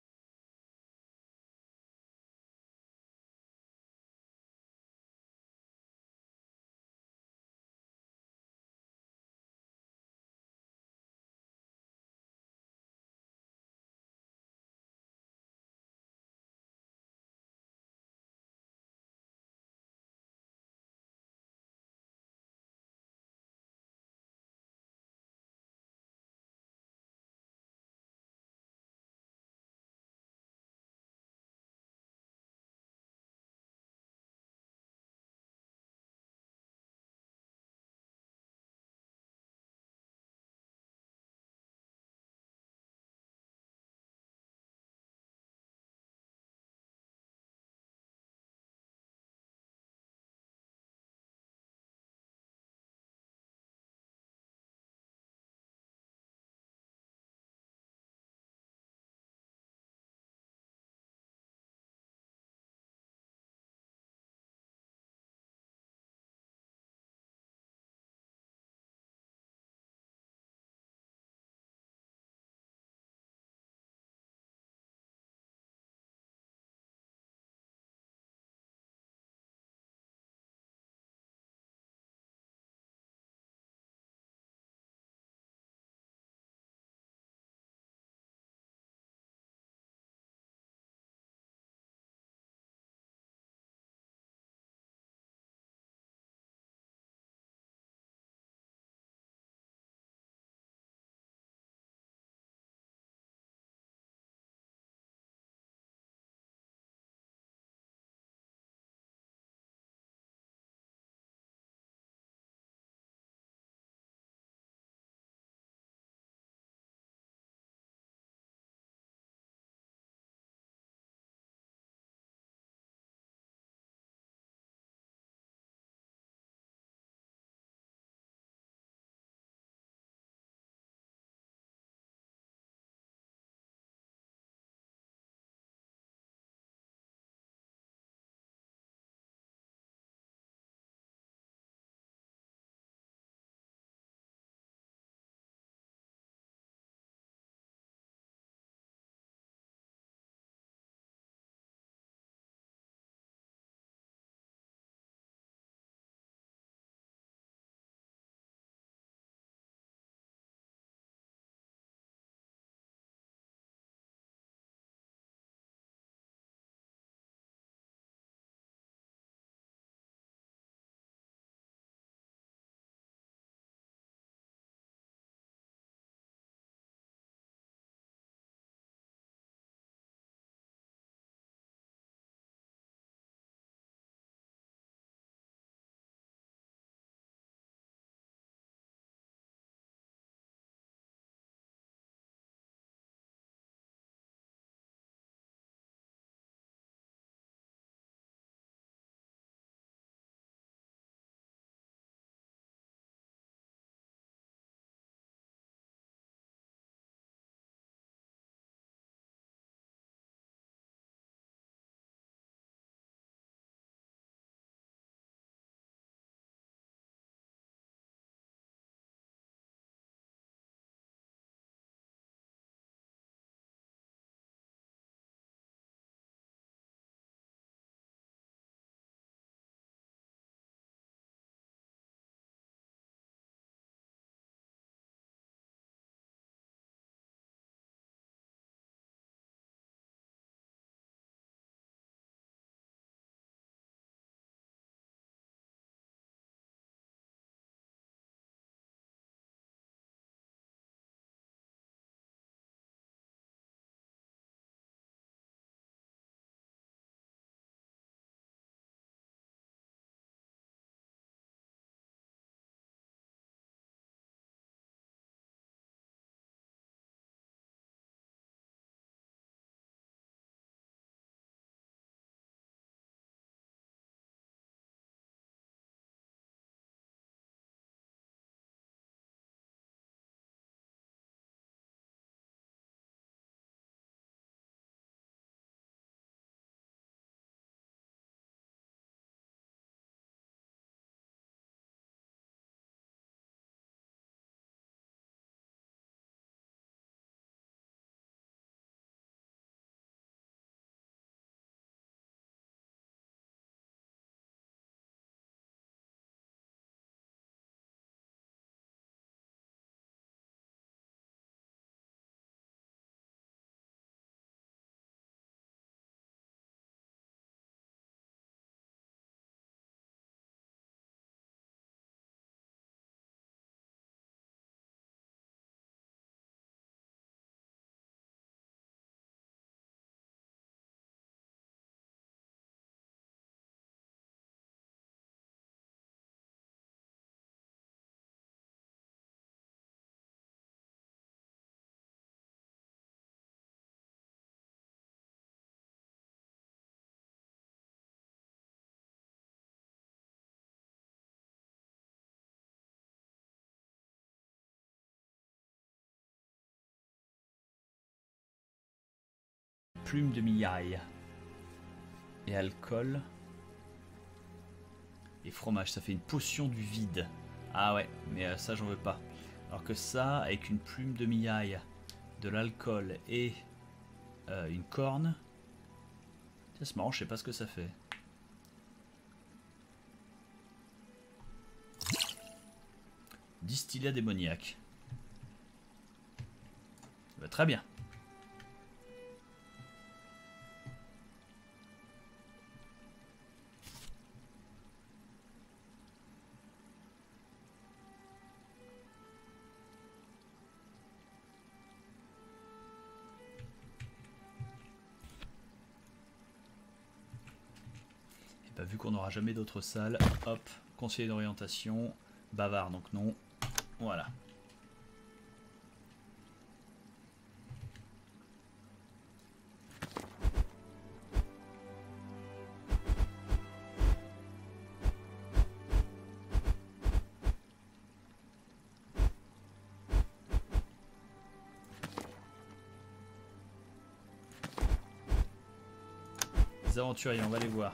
plume de miaille. Et alcool. Et fromage, ça fait une potion du vide. Ah ouais, mais ça j'en veux pas. Alors que ça, avec une plume de miaille, de l'alcool et une corne. C'est marrant, je sais pas ce que ça fait. Distillat démoniaque. Ça va très bien. Et bah, vu qu'on n'aura jamais d'autres salles, hop, conseiller d'orientation, bavard donc non. Voilà. Les aventuriers, on va les voir.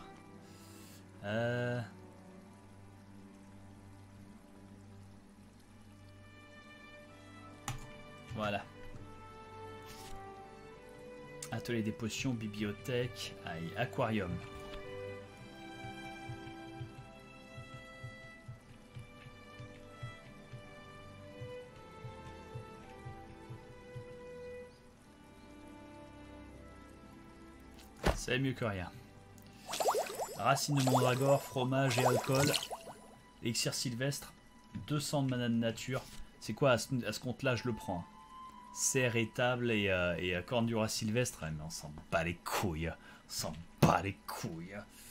Voilà. Atelier des potions, bibliothèque, aïe, aquarium. C'est mieux que rien. Racine de mandragore, fromage et alcool. Élixir sylvestre, 200 de mana de nature. C'est quoi à ce compte-là, je le prends. Serre et table et corne du roi sylvestre. Ah, mais on s'en bat les couilles. On s'en bat les couilles.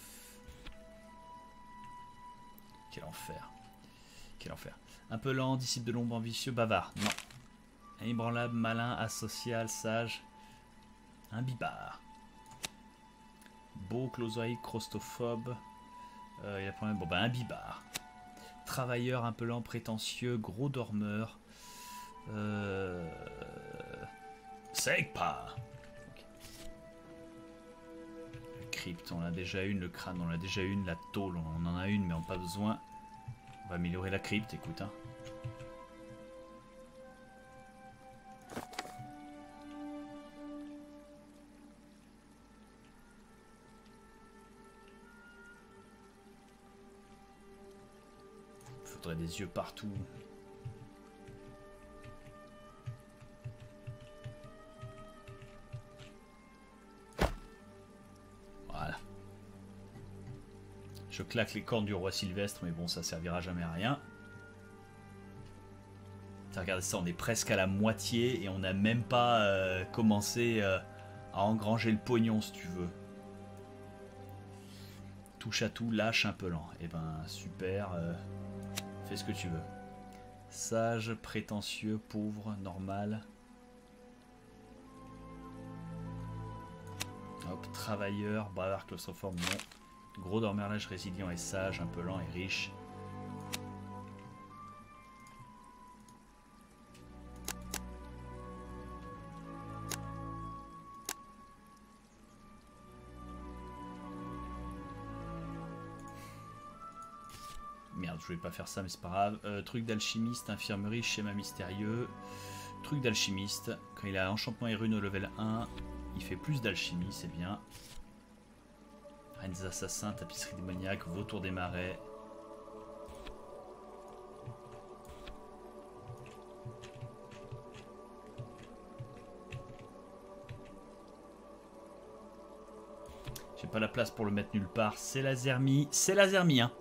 Quel enfer. Quel enfer. Un peu lent, disciple de l'ombre ambitieux, bavard. Non. Inébranlable, malin, asocial, sage. Un bibard. Beau, closoïde, crostophobe. Il a problème. Bon, bah, un bibard. Travailleur, un peu lent, prétentieux, gros dormeur. Segpa. Okay. Le crypte, on a déjà une. Le crâne, on a déjà une. La tôle, on en a une, mais on n'a pas besoin. On va améliorer la crypte, écoute. Hein. Faudrait des yeux partout. Voilà. Je claque les cornes du roi Sylvestre, mais bon, ça servira jamais à rien. Regardez ça, on est presque à la moitié et on n'a même pas commencé à engranger le pognon, si tu veux. Touche à tout, lâche un peu lent. Et ben, super. Fais ce que tu veux. Sage, prétentieux, pauvre, normal. Hop, travailleur, bavard, claustrophobe, non. Gros dormerlage, résilient et sage, un peu lent et riche. Merde, je voulais pas faire ça, mais c'est pas grave. Truc d'alchimiste, infirmerie, schéma mystérieux. Truc d'alchimiste. Quand il a enchantement et rune au level 1, il fait plus d'alchimie, c'est bien. Reine des assassins, tapisserie démoniaque, vautour des marais. J'ai pas la place pour le mettre nulle part. C'est la zermie. C'est la zermie, hein.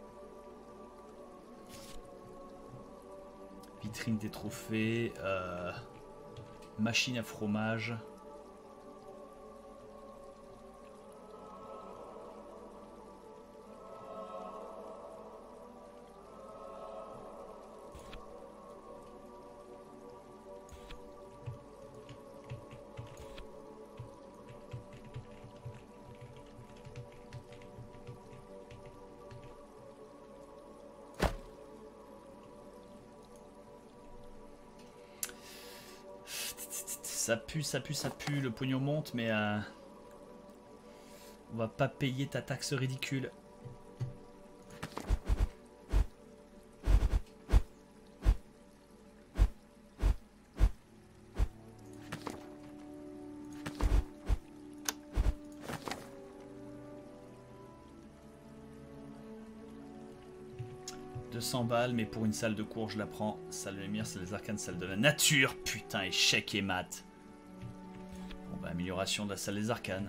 Vitrine des trophées, machine à fromage. Ça pue, ça pue, ça pue. Le pognon monte, mais on va pas payer ta taxe ridicule. $200, mais pour une salle de cours, je la prends. Salle de lumière, salle des arcanes, salle de la nature. Putain, échec et mat. Bon bah, amélioration de la salle des arcanes.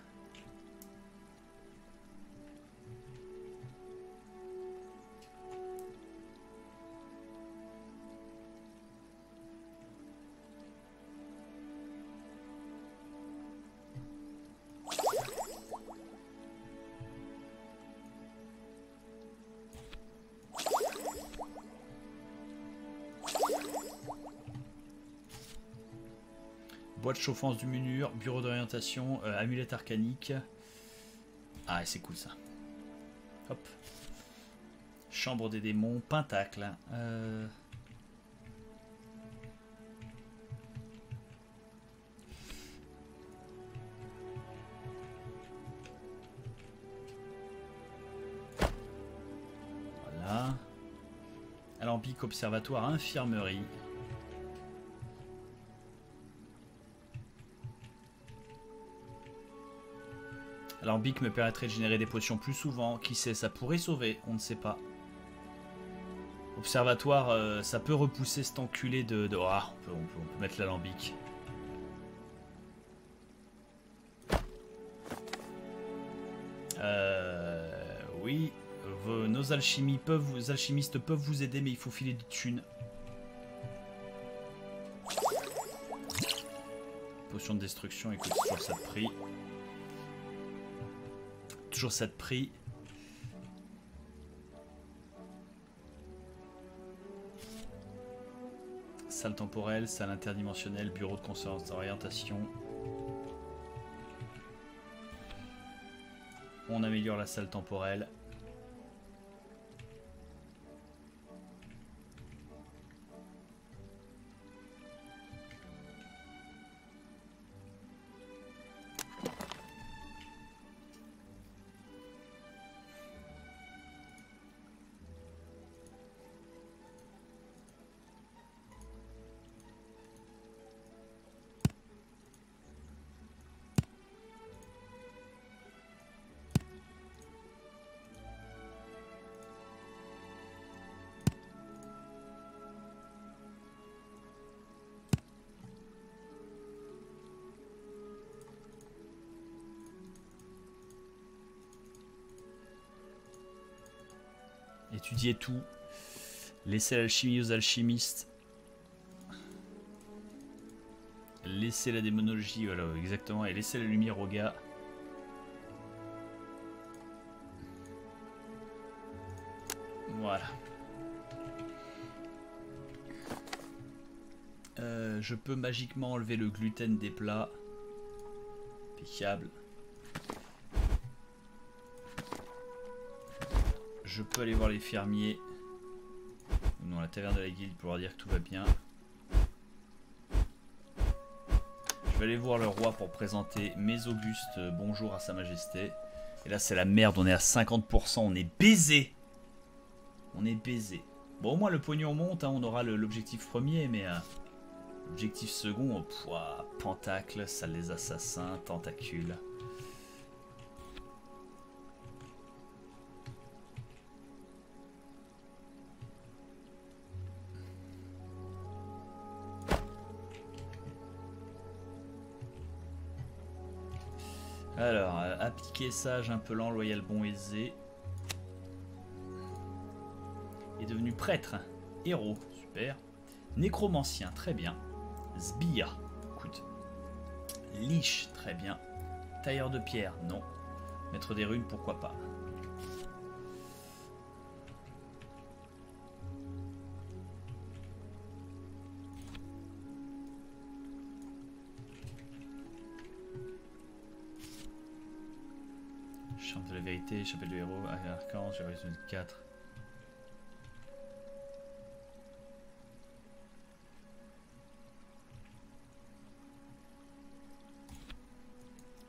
Boîte chauffance du mur, bureau d'orientation, amulette arcanique. Ah, c'est cool ça. Hop. Chambre des démons, pentacle. Voilà. Alambic, observatoire, infirmerie. Alambic me permettrait de générer des potions plus souvent. Qui sait, ça pourrait sauver, on ne sait pas. Observatoire, ça peut repousser cet enculé de... Ah, on peut mettre l'alambic. Oui, nos alchimistes peuvent vous aider, mais il faut filer de thunes. Potion de destruction, écoute, toujours ça de prix. Toujours ça de prix. Salle temporelle, salle interdimensionnelle, bureau de conscience d'orientation. On améliore la salle temporelle. Étudier tout. Laisser l'alchimie aux alchimistes. Laisser la démonologie, voilà, exactement. Et laisser la lumière aux gars. Voilà. Je peux magiquement enlever le gluten des plats. Impeccable. Je peux aller voir les fermiers. Non, la taverne de la guilde pour leur dire que tout va bien. Je vais aller voir le roi pour présenter mes augustes bonjour à sa majesté. Et là c'est la merde, on est à 50%, on est baisé. On est baisé. Bon, au moins le pognon monte, hein, on aura l'objectif premier, mais l'objectif second, pentacle, salle des assassins, tentacules. Alors, appliquer sage, un peu lent, loyal, bon, aisé. Est devenu prêtre. Héros, super. Nécromancien, très bien. Sbire, écoute. Liche, très bien. Tailleur de pierre, non. Maître des runes, pourquoi pas. Chante de la vérité, chapelle du héros, archange, j'ai résolu 4.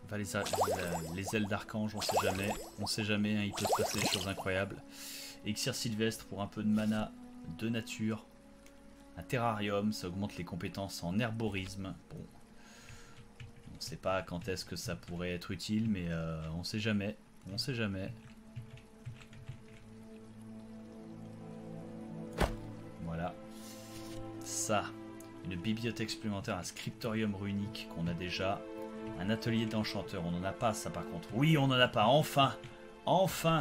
Enfin, les ailes d'archange, on sait jamais. On sait jamais, hein, il peut se passer des choses incroyables. Elixir sylvestre pour un peu de mana de nature. Un terrarium, ça augmente les compétences en herborisme. Bon, on ne sait pas quand est-ce que ça pourrait être utile, mais on sait jamais. On sait jamais. Voilà. Ça, une bibliothèque supplémentaire, un scriptorium runique qu'on a déjà. Un atelier d'enchanteur, on n'en a pas ça par contre. Oui, on n'en a pas, enfin. Enfin.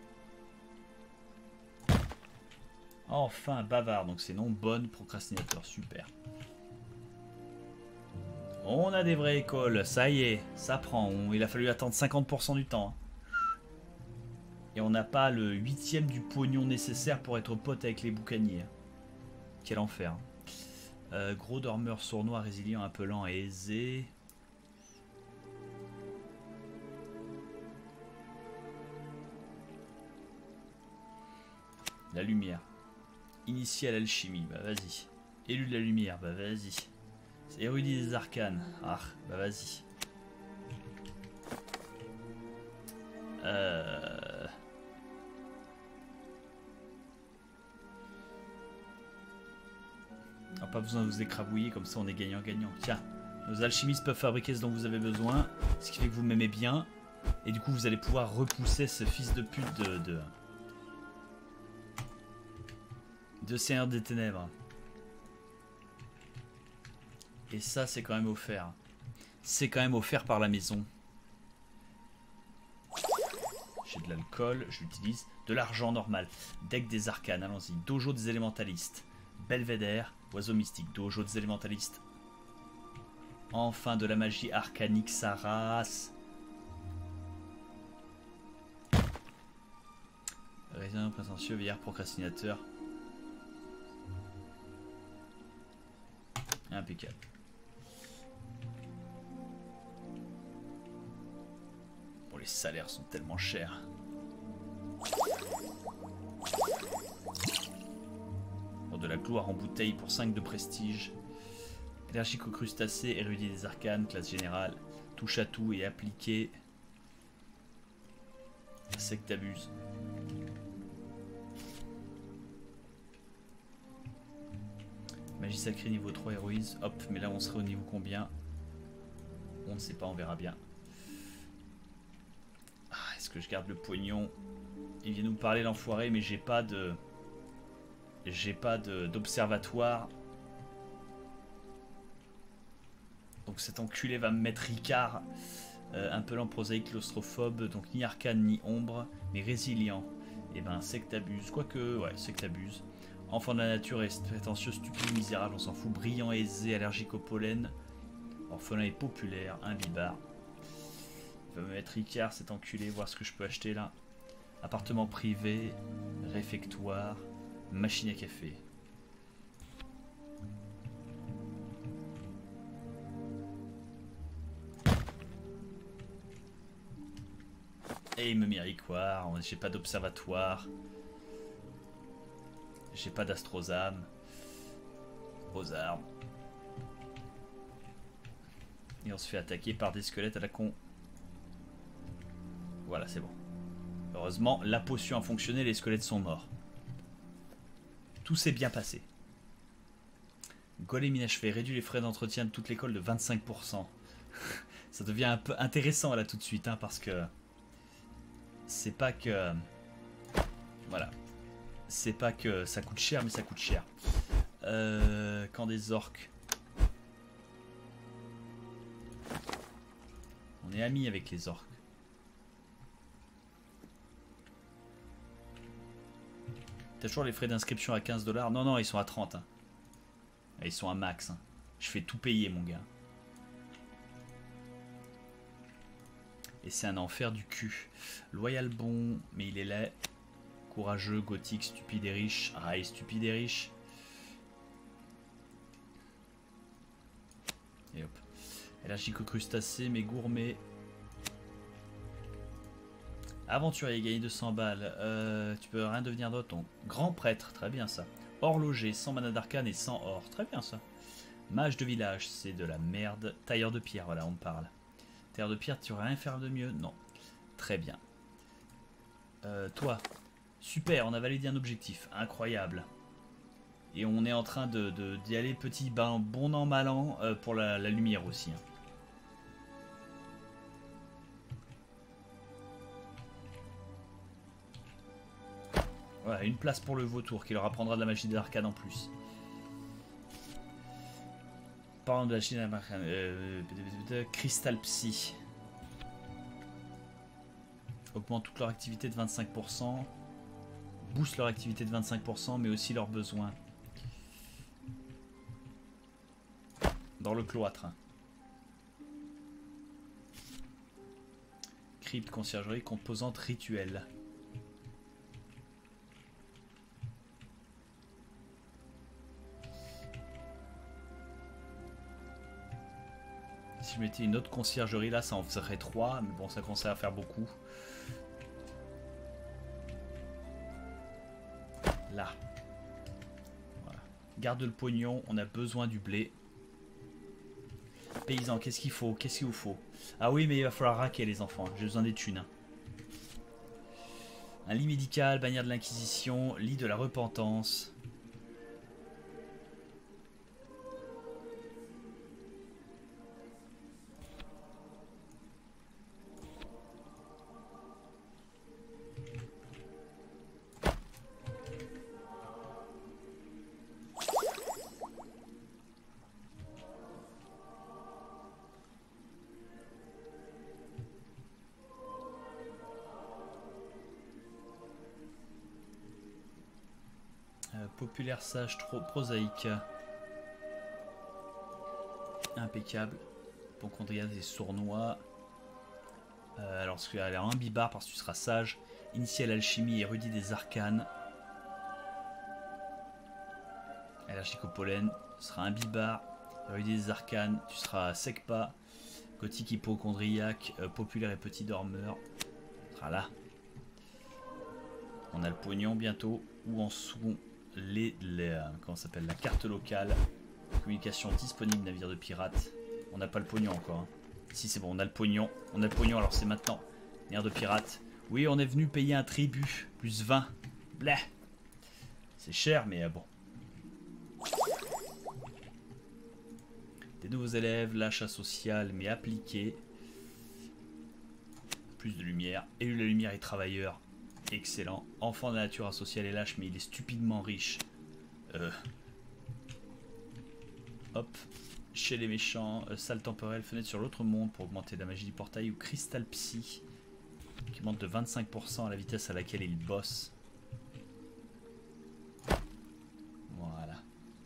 Enfin, bavard, donc c'est non bonne procrastinateur, super. On a des vraies écoles, ça y est, ça prend. Il a fallu attendre 50% du temps. Et on n'a pas le 8e du pognon nécessaire pour être pote avec les boucaniers. Quel enfer. Gros dormeur sournois, résilient, un peu lent et aisé. La lumière. Initié à l'alchimie, bah vas-y. Élu de la lumière, bah vas-y. Érudit des arcanes, ah, bah vas-y. Alors, pas besoin de vous écrabouiller, comme ça on est gagnant-gagnant. Tiens, nos alchimistes peuvent fabriquer ce dont vous avez besoin, ce qui fait que vous m'aimez bien. Et du coup vous allez pouvoir repousser ce fils de pute de Seigneur des Ténèbres. Et ça, c'est quand même offert. C'est quand même offert par la maison. J'ai de l'alcool, je l'utilise. De l'argent normal. Deck des arcanes, allons-y. Dojo des élémentalistes. Belvédère, oiseau mystique. Dojo des élémentalistes. Enfin, de la magie arcanique, sa race. Raisin prétentieux, veilleur procrastinateur. Impeccable. Bon, les salaires sont tellement chers. Bon, de la gloire en bouteille pour 5 de prestige. Énergique aux crustacés, érudit des arcanes, classe générale. Touche à tout et appliqué. C'est que t'abuses. Magie sacrée niveau 3 héroïse. Hop, mais là on serait au niveau combien? On ne sait pas, on verra bien. Ah, est-ce que je garde le pognon? Il vient nous parler l'enfoiré, mais j'ai pas de... d'observatoire. Donc cet enculé va me mettre Ricard. Un peu lent, prosaïque, claustrophobe. Donc ni arcane ni ombre, mais résilient. Et ben c'est que t'abuses. Quoique, ouais, c'est que t'abuses. Enfant de la nature est prétentieux, stupide, misérable, on s'en fout. Brillant, aisé, allergique au pollen. Orphelin et populaire, imbibard. Il va me mettre Ricard, cet enculé, voir ce que je peux acheter là. Appartement privé, réfectoire, machine à café. Et il me met Ricoire, j'ai pas d'observatoire. J'ai pas d'astrosame. Aux armes. Et on se fait attaquer par des squelettes à la con. Voilà, c'est bon. Heureusement, la potion a fonctionné, les squelettes sont morts. Tout s'est bien passé. Golem inachevé, réduit les frais d'entretien de toute l'école de 25%. Ça devient un peu intéressant là tout de suite, hein, parce que... C'est pas que... Voilà. C'est pas que ça coûte cher, mais ça coûte cher. Camp des orques. On est amis avec les orques. T'as toujours les frais d'inscription à 15 $? Non, non, ils sont à 30. Hein. Ils sont à max. Hein. Je fais tout payer, mon gars. Et c'est un enfer du cul. Loyal bon, mais il est laid. Courageux, gothique, stupide et riche. Ah, il est stupide et riche. Et hop. Allergique aux crustacés, mais gourmet. Aventurier, gagner 200 balles. Tu peux rien devenir d'autre. Donc, grand prêtre, très bien ça. Horloger, 100 mana d'arcane et 100 or. Très bien ça. Mage de village, c'est de la merde. Tailleur de pierre, voilà, on parle. Terre de pierre, tu aurais rien faire de mieux? Non. Très bien. Toi. Super, on a validé un objectif. Incroyable. Et on est en train d'y aller petit bon an mal an pour la lumière aussi. Hein. Voilà, une place pour le vautour qui leur apprendra de la magie des arcades en plus. Parlant de la Chine, Crystal Psy. Augmente toute leur activité de 25%. Booste leur activité de 25%, mais aussi leurs besoins. Dans le cloître. Crypte, conciergerie, composante rituelle. Si je mettais une autre conciergerie là, ça en ferait 3, mais bon, ça commence à faire beaucoup. Là. Voilà. Garde le pognon, on a besoin du blé. Paysan, qu'est-ce qu'il faut? Qu'est-ce qu'il vous faut? Ah oui, mais il va falloir raquer les enfants, j'ai besoin des thunes. Un lit médical, bannière de l'Inquisition, lit de la repentance. Populaire, sage, trop prosaïque. Impeccable. Poncondria, des sournois. Alors, elle a un bibard parce que tu seras sage. Initié à l'alchimie, érudit des arcanes. Allergique au pollen, tu seras un bibard. Érudit des arcanes, tu seras secpa. Gothique, hypochondriaque, populaire et petit dormeur. Tu seras là. On a le pognon bientôt. Où en sont comment s'appelle, la carte locale, communication disponible, navire de pirates. On n'a pas le pognon encore. Hein. Si c'est bon, on a le pognon. On a le pognon, alors c'est maintenant. Navire de pirates. Oui, on est venu payer un tribut. Plus 20. Bleh. C'est cher, mais bon. Des nouveaux élèves, l'achat social, mais appliqué. Plus de lumière. Élu de la lumière et travailleur. Excellent. Enfant de la nature asociale et lâche, mais il est stupidement riche. Hop. Chez les méchants. Salle temporelle, fenêtre sur l'autre monde pour augmenter la magie du portail. Ou Crystal Psy, qui monte de 25% à la vitesse à laquelle il bosse. Voilà.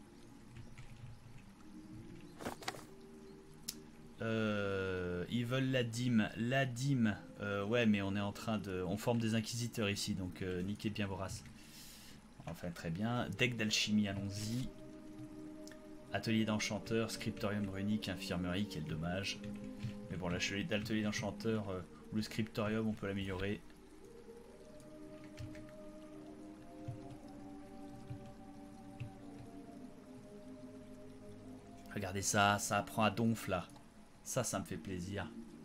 Ils veulent la dîme. La dîme. Ouais, mais on est en train de... On forme des inquisiteurs ici, donc niquez bien vos races. Enfin, très bien. Deck d'alchimie, allons-y. Atelier d'enchanteur, scriptorium runique, infirmerie, quel dommage. Mais bon, l'atelier d'enchanteur ou le scriptorium, on peut l'améliorer. Regardez ça, ça apprend à donf là. Ça me fait plaisir.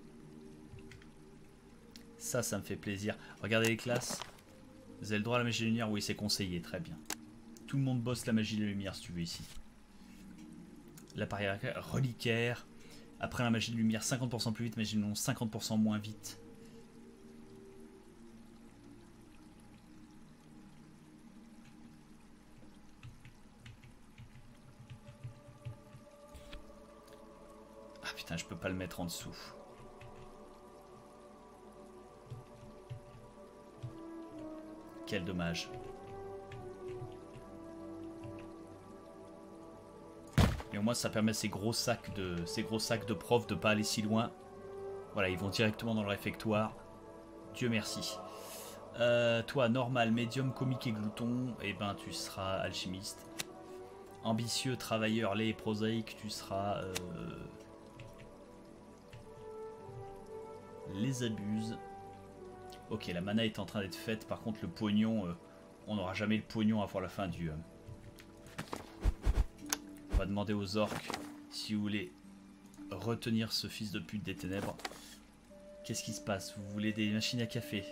Ça me fait plaisir. Regardez les classes. Vous avez le droit à la magie de la lumière? Oui, c'est conseillé, très bien. Tout le monde bosse la magie de la lumière si tu veux ici. L'appareil reliquaire. Après la magie de lumière, 50% plus vite, magie de lumière 50% moins vite. Ah putain, je peux pas le mettre en dessous. Quel dommage. Et au moins ça permet à ces gros sacs de profs de pas aller si loin. Voilà, ils vont directement dans le réfectoire. Dieu merci. Toi, normal, médium, comique et glouton, et ben tu seras alchimiste. Ambitieux, travailleur, laid et prosaïque, tu seras les abuses. Ok, la mana est en train d'être faite. Par contre, le pognon, on n'aura jamais le pognon avant la fin du... On va demander aux orques si vous voulez. retenir ce fils de pute des ténèbres. Qu'est-ce qui se passe? Vous voulez des machines à café?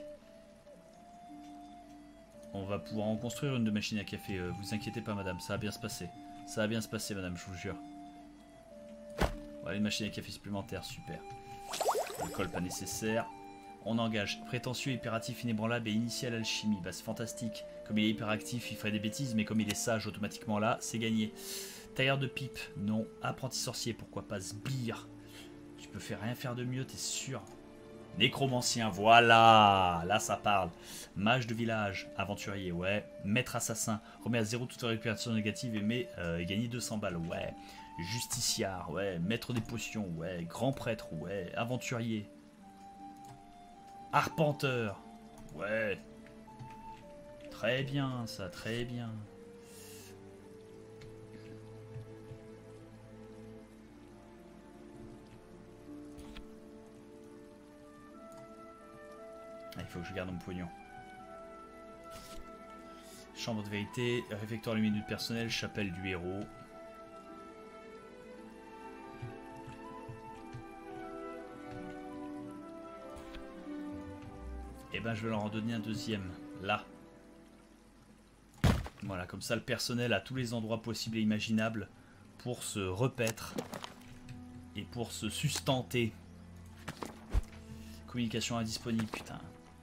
On va pouvoir en construire une de machines à café. Vous inquiétez pas, madame, ça va bien se passer. Ça va bien se passer, madame, je vous jure. Voilà, une machine à café supplémentaire, super. Alcool pas nécessaire. On engage. Prétentieux, hyperactif, inébranlable et initial alchimie. Bah, c'est fantastique. Comme il est hyperactif, il ferait des bêtises, mais comme il est sage, automatiquement là, c'est gagné. Tailleur de pipe, non. Apprenti sorcier, pourquoi pas. Sbire. Tu peux faire rien faire de mieux, t'es sûr. Nécromancien, voilà. Là, ça parle. Mage de village, aventurier, ouais. Maître assassin, remet à 0 toute récupération négative et gagne 200 balles, ouais. Justiciard, ouais. Maître des potions, ouais. Grand prêtre, ouais. Aventurier. Arpenteur, ouais. Très bien, ça, très bien. Il faut que je garde mon pognon. Chambre de vérité, réfectoire lumineux du personnel, chapelle du héros. Et ben je vais leur en donner un deuxième, là. Voilà, comme ça le personnel a tous les endroits possibles et imaginables pour se repaître et pour se sustenter. Communication indisponible, putain.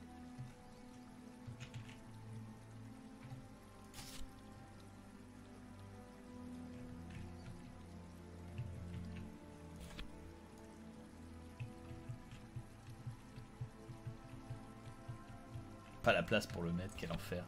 Pas la place pour le mettre, quel enfer.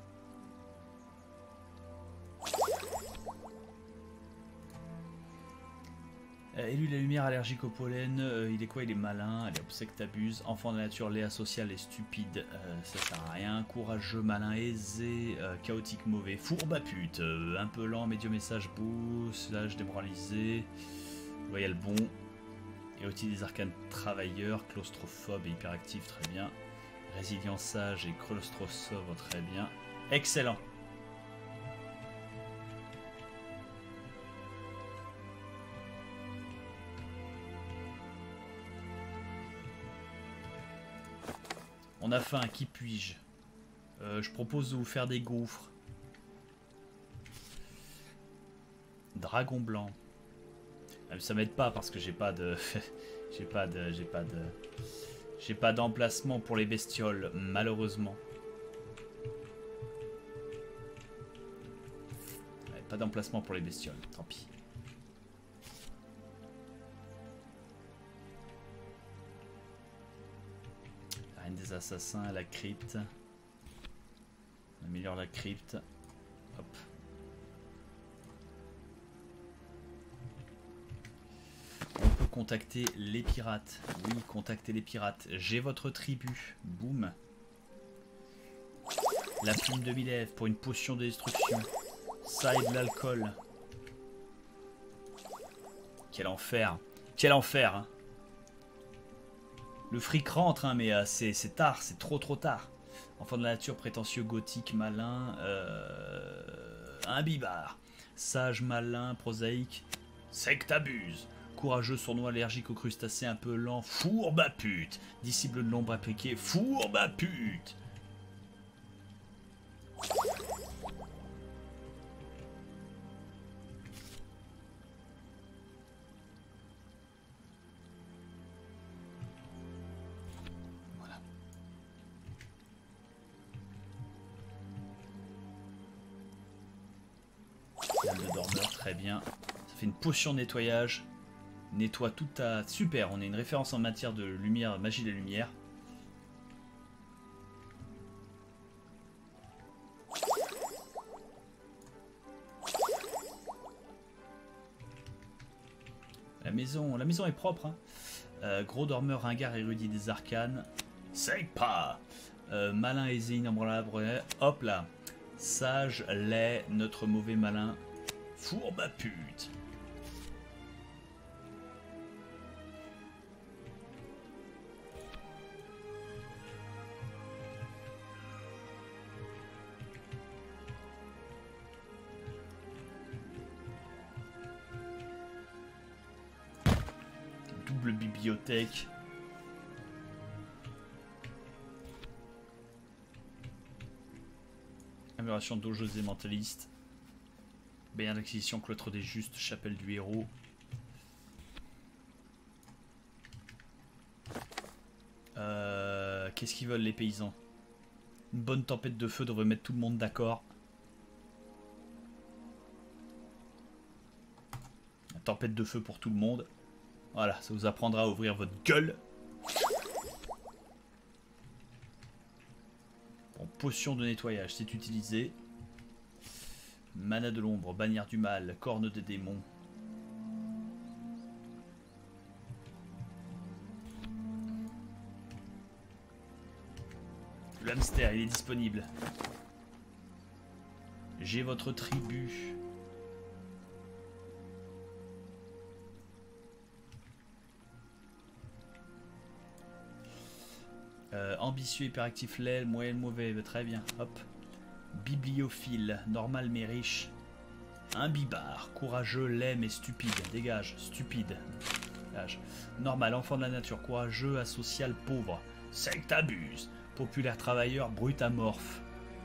Élu de la lumière, allergique au pollen, il est quoi? Il est malin, allez hop, c'est que t'abuses. Enfant de la nature, léa social et stupide, ça sert à rien. Courageux, malin, aisé, chaotique, mauvais, fourbe à pute, un peu lent, médium message, boost, sage, démoralisé, loyal, bon. Et outil des arcanes, travailleur, claustrophobe et hyperactif, très bien. Résilient, sage et claustrophobe, très bien. Excellent. On a faim, qui puis-je? Je propose de vous faire des gaufres. Dragon blanc. Ça m'aide pas parce que j'ai pas de... j'ai pas d'emplacement pour les bestioles, malheureusement. Ouais, pas d'emplacement pour les bestioles, tant pis. Reine des assassins, la crypte. On améliore la crypte. Hop. On peut contacter les pirates. Oui, contacter les pirates. J'ai votre tribu. Boum. La plume de Milève pour une potion de destruction. Ça et de l'alcool. Quel enfer. Quel enfer, hein. Le fric rentre, hein, mais c'est tard, c'est trop tard. Enfant de la nature, prétentieux, gothique, malin, un bibard. Sage, malin, prosaïque, c'est que t'abuses. Courageux, sournois, allergique aux crustacés, un peu lent, fourbe à pute. Disciple de l'ombre appliqué, fourbe à pute. De dormeur, très bien. Ça fait une potion de nettoyage. Nettoie tout à... Super, on a une référence en matière de lumière, magie de la lumière. La maison est propre, hein. Gros dormeur, ringard, érudit des arcanes. C'est pas malin, aisé, inébranlable. Hop là. Sage, laid, notre mauvais malin. Fourbe à pute. double bibliothèque. Amélioration d'eau José mentaliste. Bayard d'acquisition, cloître des justes, chapelle du héros. Qu'est-ce qu'ils veulent les paysans? Une bonne tempête de feu devrait mettre tout le monde d'accord. Une tempête de feu pour tout le monde. Voilà, ça vous apprendra à ouvrir votre gueule. Bon, potion de nettoyage, c'est utilisé. Mana de l'ombre, bannière du mal, corne des démons. Le hamster, il est disponible. J'ai votre tribu. Ambitieux, hyperactif, l'aile, moyen, mauvais, très bien. Hop. Bibliophile, normal mais riche. Imbibard, courageux, laid mais stupide. Dégage, stupide. Dégage. Normal, enfant de la nature, courageux, asocial, pauvre. Secte abuse. Populaire travailleur, brut amorphe.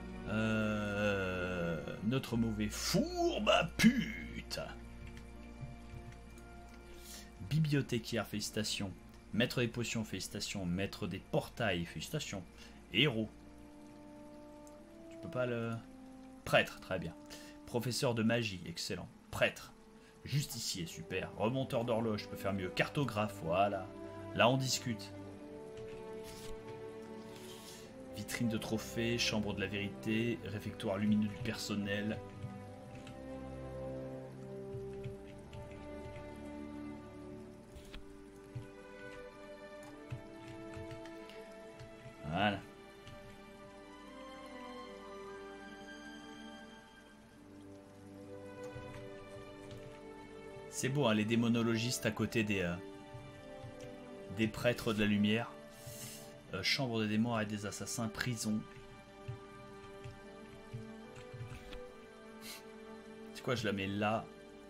Notre mauvais, fourbe à pute. Bibliothécaire, félicitations. Maître des potions, félicitations. Maître des portails, félicitations. Héros. Tu peux pas le... Prêtre, très bien. Professeur de magie, excellent. Prêtre. Justicier, super. Remonteur d'horloge, je peux faire mieux. Cartographe, voilà. Là, on discute. Vitrine de trophées, chambre de la vérité, réfectoire lumineux du personnel. Voilà. C'est beau, hein, les démonologistes à côté des prêtres de la lumière. Chambre des démons et des assassins, prison. C'est quoi, je la mets là.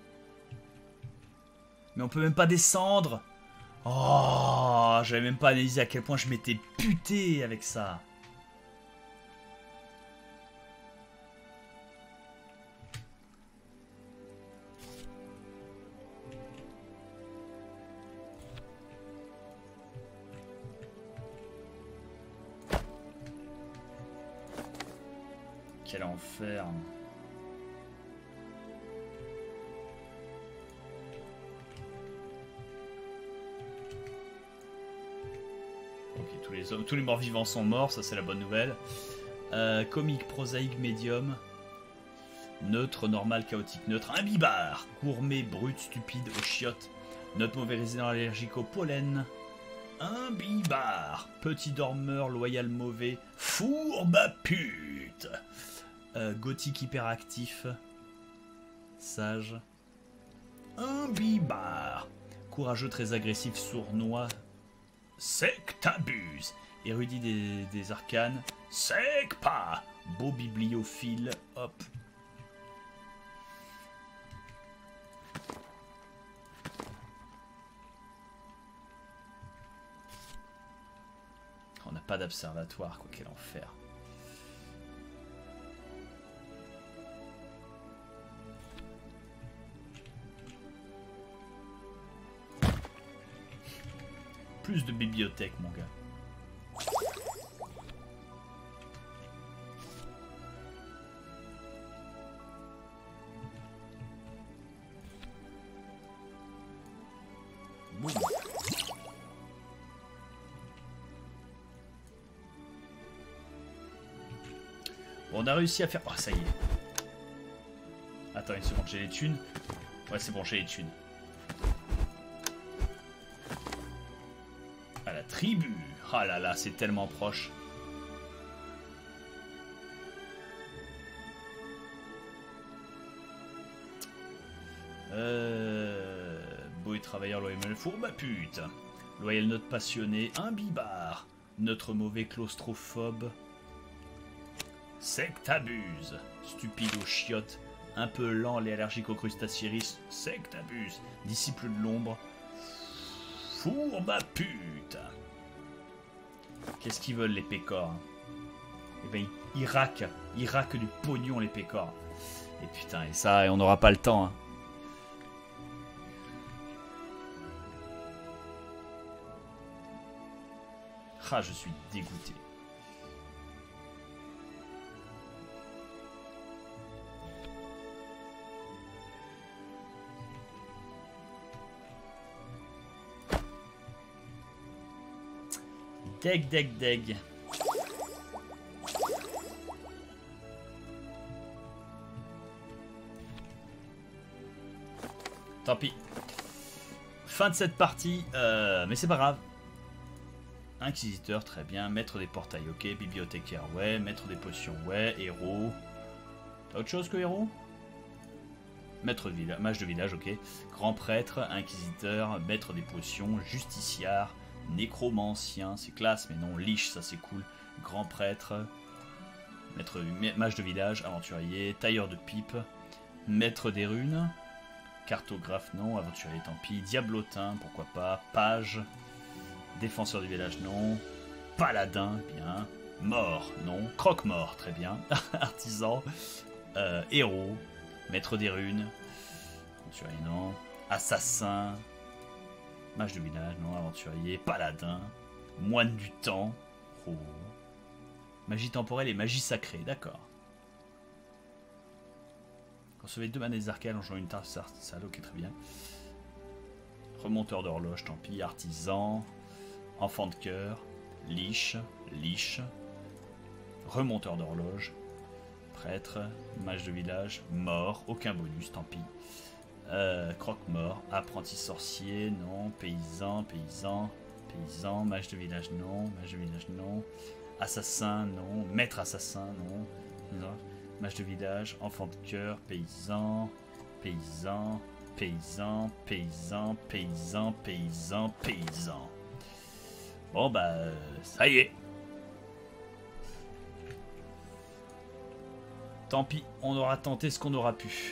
Mais on peut même pas descendre. Oh, j'avais même pas analysé à quel point je m'étais buté avec ça. Quel enfer. Ok, tous les morts vivants sont morts, ça c'est la bonne nouvelle. Comique, prosaïque, médium. Neutre, normal, chaotique, neutre. Imbibard, gourmet, brut, stupide, aux chiottes. Note mauvais résident allergique au pollen. Imbibard, petit dormeur, loyal, mauvais. Fourbe à pute. Gothique hyperactif. Sage. Imbibard. Courageux, très agressif, sournois. Secte abuse. Érudit des arcanes. Sec pas. Beau bibliophile. Hop. On n'a pas d'observatoire, quoi, quel enfer. Plus de bibliothèque, mon gars. Boum. Bon, on a réussi à faire... Oh, ça y est. Attends une seconde, j'ai les thunes. Ouais, c'est bon, j'ai les thunes. À la tribu. Ah là là, c'est tellement proche. Beau et travailleur, loyal fourbe à pute. Loyal note passionné, imbibard. Neutre mauvais claustrophobe. Secte abuse. Stupide aux chiottes. Un peu lent et allergique aux crustacés. Secte abuse. Disciple de l'ombre. Four ma pute. Qu'est-ce qu'ils veulent les pécores? Eh ben ils raquent du pognon les pécores. Et putain, et ça, et on n'aura pas le temps. Hein. Ah, je suis dégoûté. Deg. Tant pis. Fin de cette partie, mais c'est pas grave. Inquisiteur, très bien. Maître des portails, ok. Bibliothécaire, ouais. Maître des potions, ouais. Héros. T'as autre chose que héros? Maître de village, mage de village, ok. Grand prêtre, inquisiteur, maître des potions, justiciard, nécromancien, c'est classe, mais non, liche, ça c'est cool. Grand prêtre, mage de village, aventurier, tailleur de pipe, maître des runes, cartographe, non, aventurier, tant pis, diablotin, pourquoi pas, page, défenseur du village, non, paladin, bien, mort, non, croque-mort, très bien, artisan, héros, maître des runes, aventurier, non, assassin, mage de village, non, aventurier, paladin, moine du temps, oh. Magie temporelle et magie sacrée, d'accord. Concevez 2 manettes arcades en jouant une tarte sale, ok, très bien. Remonteur d'horloge, tant pis, artisan, enfant de cœur, liche, remonteur d'horloge, prêtre, mage de village, mort, aucun bonus, tant pis. Croque-mort, apprenti sorcier, non, paysan, mage de village, non, assassin, non, maître assassin, non, mage de village, enfant de cœur, paysan. Bon bah, ça y est. Tant pis, on aura tenté ce qu'on aura pu.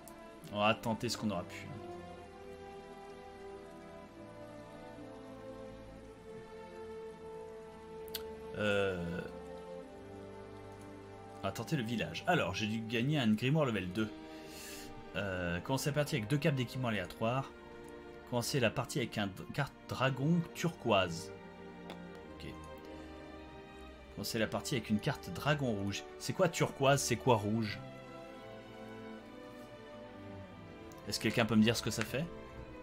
On va tenter le village. Alors, j'ai dû gagner un grimoire level 2. Commencer la partie avec 2 capes d'équipement aléatoires. Commencer la partie avec une carte dragon turquoise. Ok. Commencer la partie avec une carte dragon rouge. C'est quoi turquoise? C'est quoi rouge? Est-ce que quelqu'un peut me dire ce que ça fait?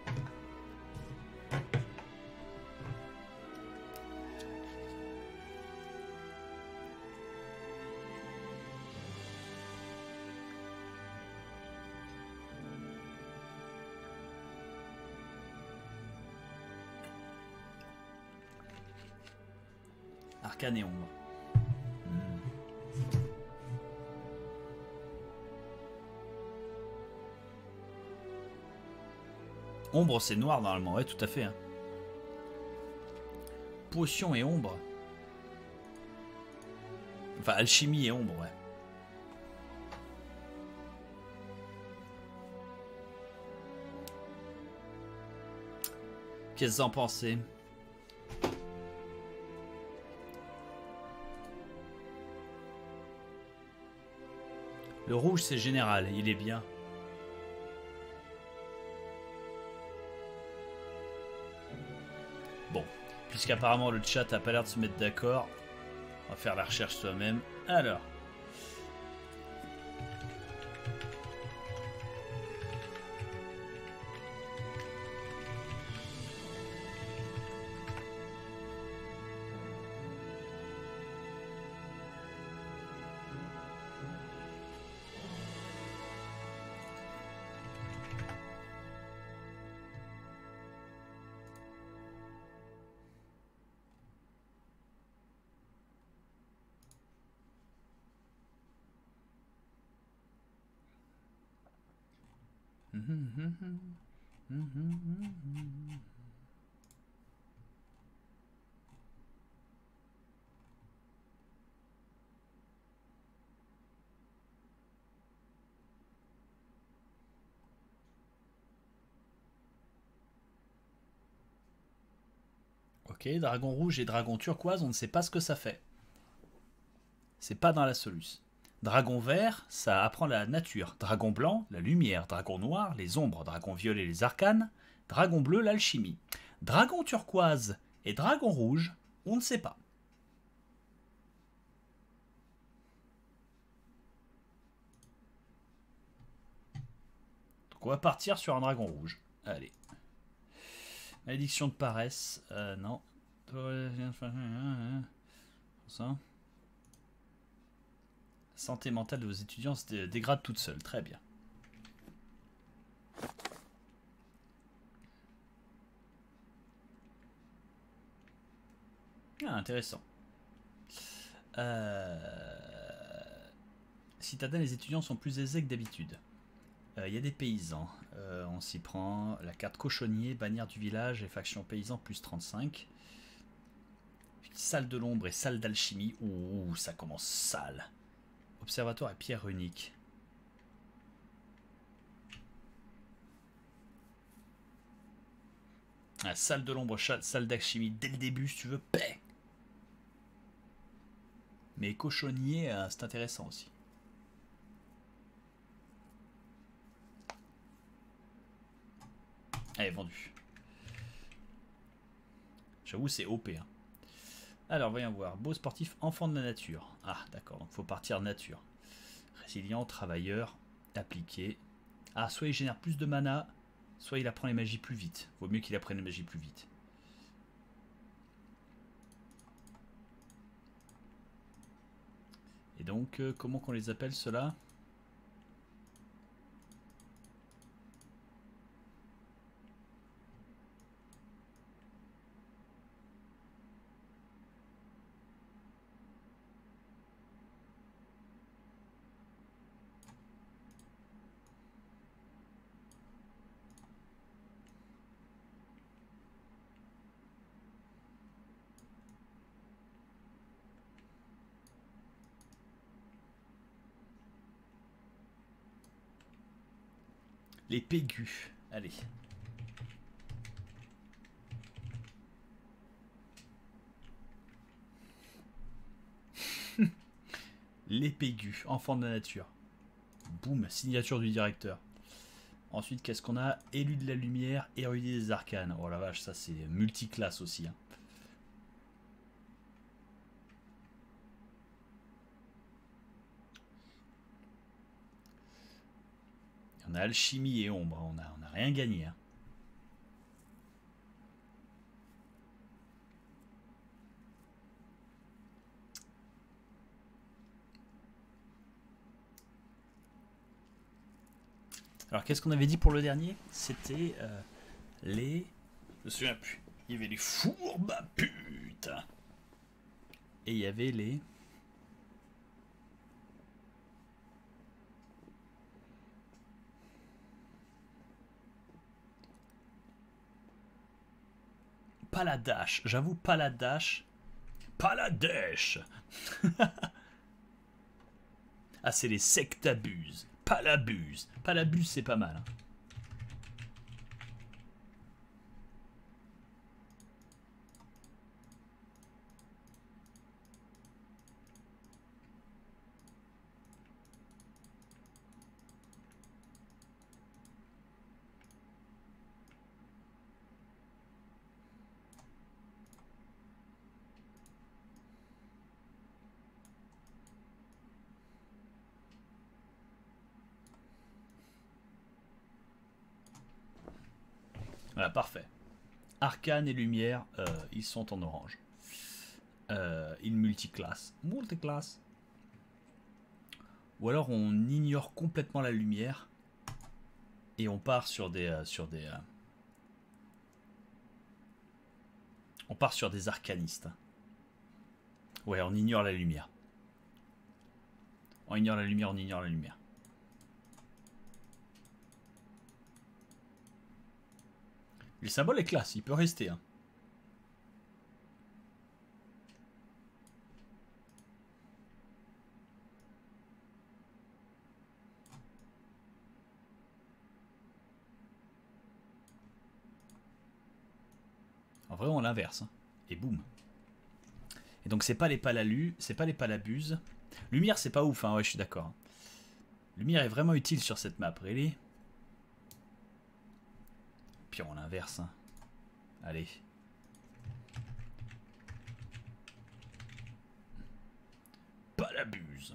Arcane et ombre. Ombre, c'est noir normalement, ouais, tout à fait. Hein. Potion et ombre. Enfin, alchimie et ombre, ouais. Qu'est-ce que vous en pensez? Le rouge, c'est général, il est bien. Bon, puisqu'apparemment le chat a pas l'air de se mettre d'accord, on va faire la recherche soi-même. Alors. Ok, dragon rouge et dragon turquoise, on ne sait pas ce que ça fait. C'est pas dans la soluce. Dragon vert, ça apprend la nature. Dragon blanc, la lumière. Dragon noir, les ombres. Dragon violet, les arcanes. Dragon bleu, l'alchimie. Dragon turquoise et dragon rouge, on ne sait pas. Donc on va partir sur un dragon rouge. Allez. Malédiction de paresse. Non. Ça. Santé mentale de vos étudiants se dégrade toute seule. Très bien. Ah, intéressant. Citadin, les étudiants sont plus aisés que d'habitude. Il y a des paysans. On s'y prend. La carte cochonnier, bannière du village et faction paysan plus 35. Salle de l'ombre et salle d'alchimie. Ouh, ça commence sale. Observatoire et pierre runique. Ah, salle de l'ombre, salle d'alchimie dès le début, si tu veux, paix. Mais cochonnier, c'est intéressant aussi. Allez, vendu. J'avoue, c'est OP. Hein. Alors, voyons voir. Beau sportif, enfant de la nature. Ah, d'accord, donc faut partir nature. Résilient, travailleur, appliqué. Ah, soit il génère plus de mana, soit il apprend les magies plus vite. Vaut mieux qu'il apprenne les magies plus vite. Et donc, comment qu'on les appelle, ceux-là ? Les pégus. Allez. Les pégus. Enfant de la nature. Boum. Signature du directeur. Ensuite, qu'est-ce qu'on a? Élu de la lumière, érudit des arcanes. Oh la vache, ça c'est multiclasse aussi. Hein. On a alchimie et ombre. On a rien gagné. Hein. Alors, qu'est-ce qu'on avait dit pour le dernier? C'était les... Je me souviens plus. Il y avait les fourbes à pute. Et il y avait les... Paladash. J'avoue, Paladash. Paladash. Ah, c'est les sectabuses. Palabuse. Palabuse, c'est pas mal. Hein. Voilà, parfait. Arcane et lumière, ils sont en orange. Ils multiclassent. Multiclasse. Ou alors on ignore complètement la lumière et on part sur des on part sur des arcanistes. Ouais, on ignore la lumière. On ignore la lumière, on ignore la lumière. Le symbole est classe, il peut rester. Hein. En vrai, on l'inverse. Hein. Et boum. Et donc c'est pas les palalus, c'est pas les palabuses. Lumière c'est pas ouf, hein, ouais je suis d'accord. Lumière est vraiment utile sur cette map, really. Puis on l'inverse, hein. Allez. Palabuse.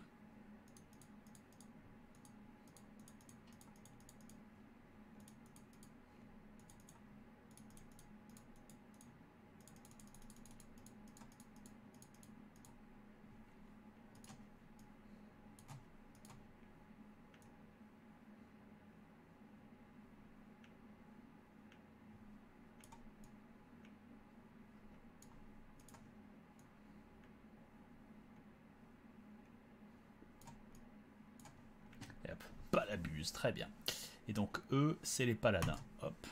Et hop, palabuse, très bien. Et donc eux, c'est les paladins. Hop.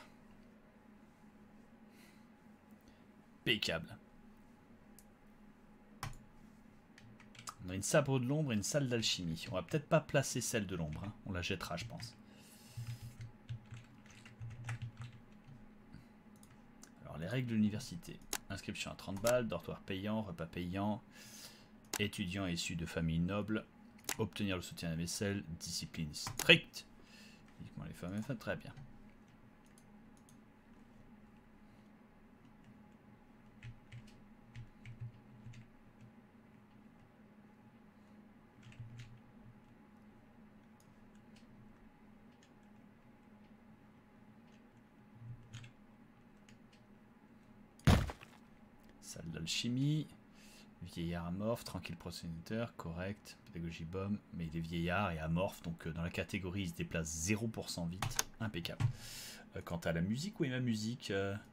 Impeccable. On a une sabre de l'ombre et une salle d'alchimie. On va peut-être pas placer celle de l'ombre, hein. On la jettera, je pense. Alors, les règles de l'université. Inscription à 30 balles, dortoir payant, repas payant, étudiant issu de familles nobles, obtenir le soutien à la vaisselle, discipline stricte. Uniquement les femmes, enfin, très bien. Salle d'alchimie, vieillard amorphe, tranquille procédateur, correct, pédagogie bombe, mais il est vieillard et amorphe, donc dans la catégorie il se déplace 0% vite, impeccable. Quant à la musique, oui ma musique,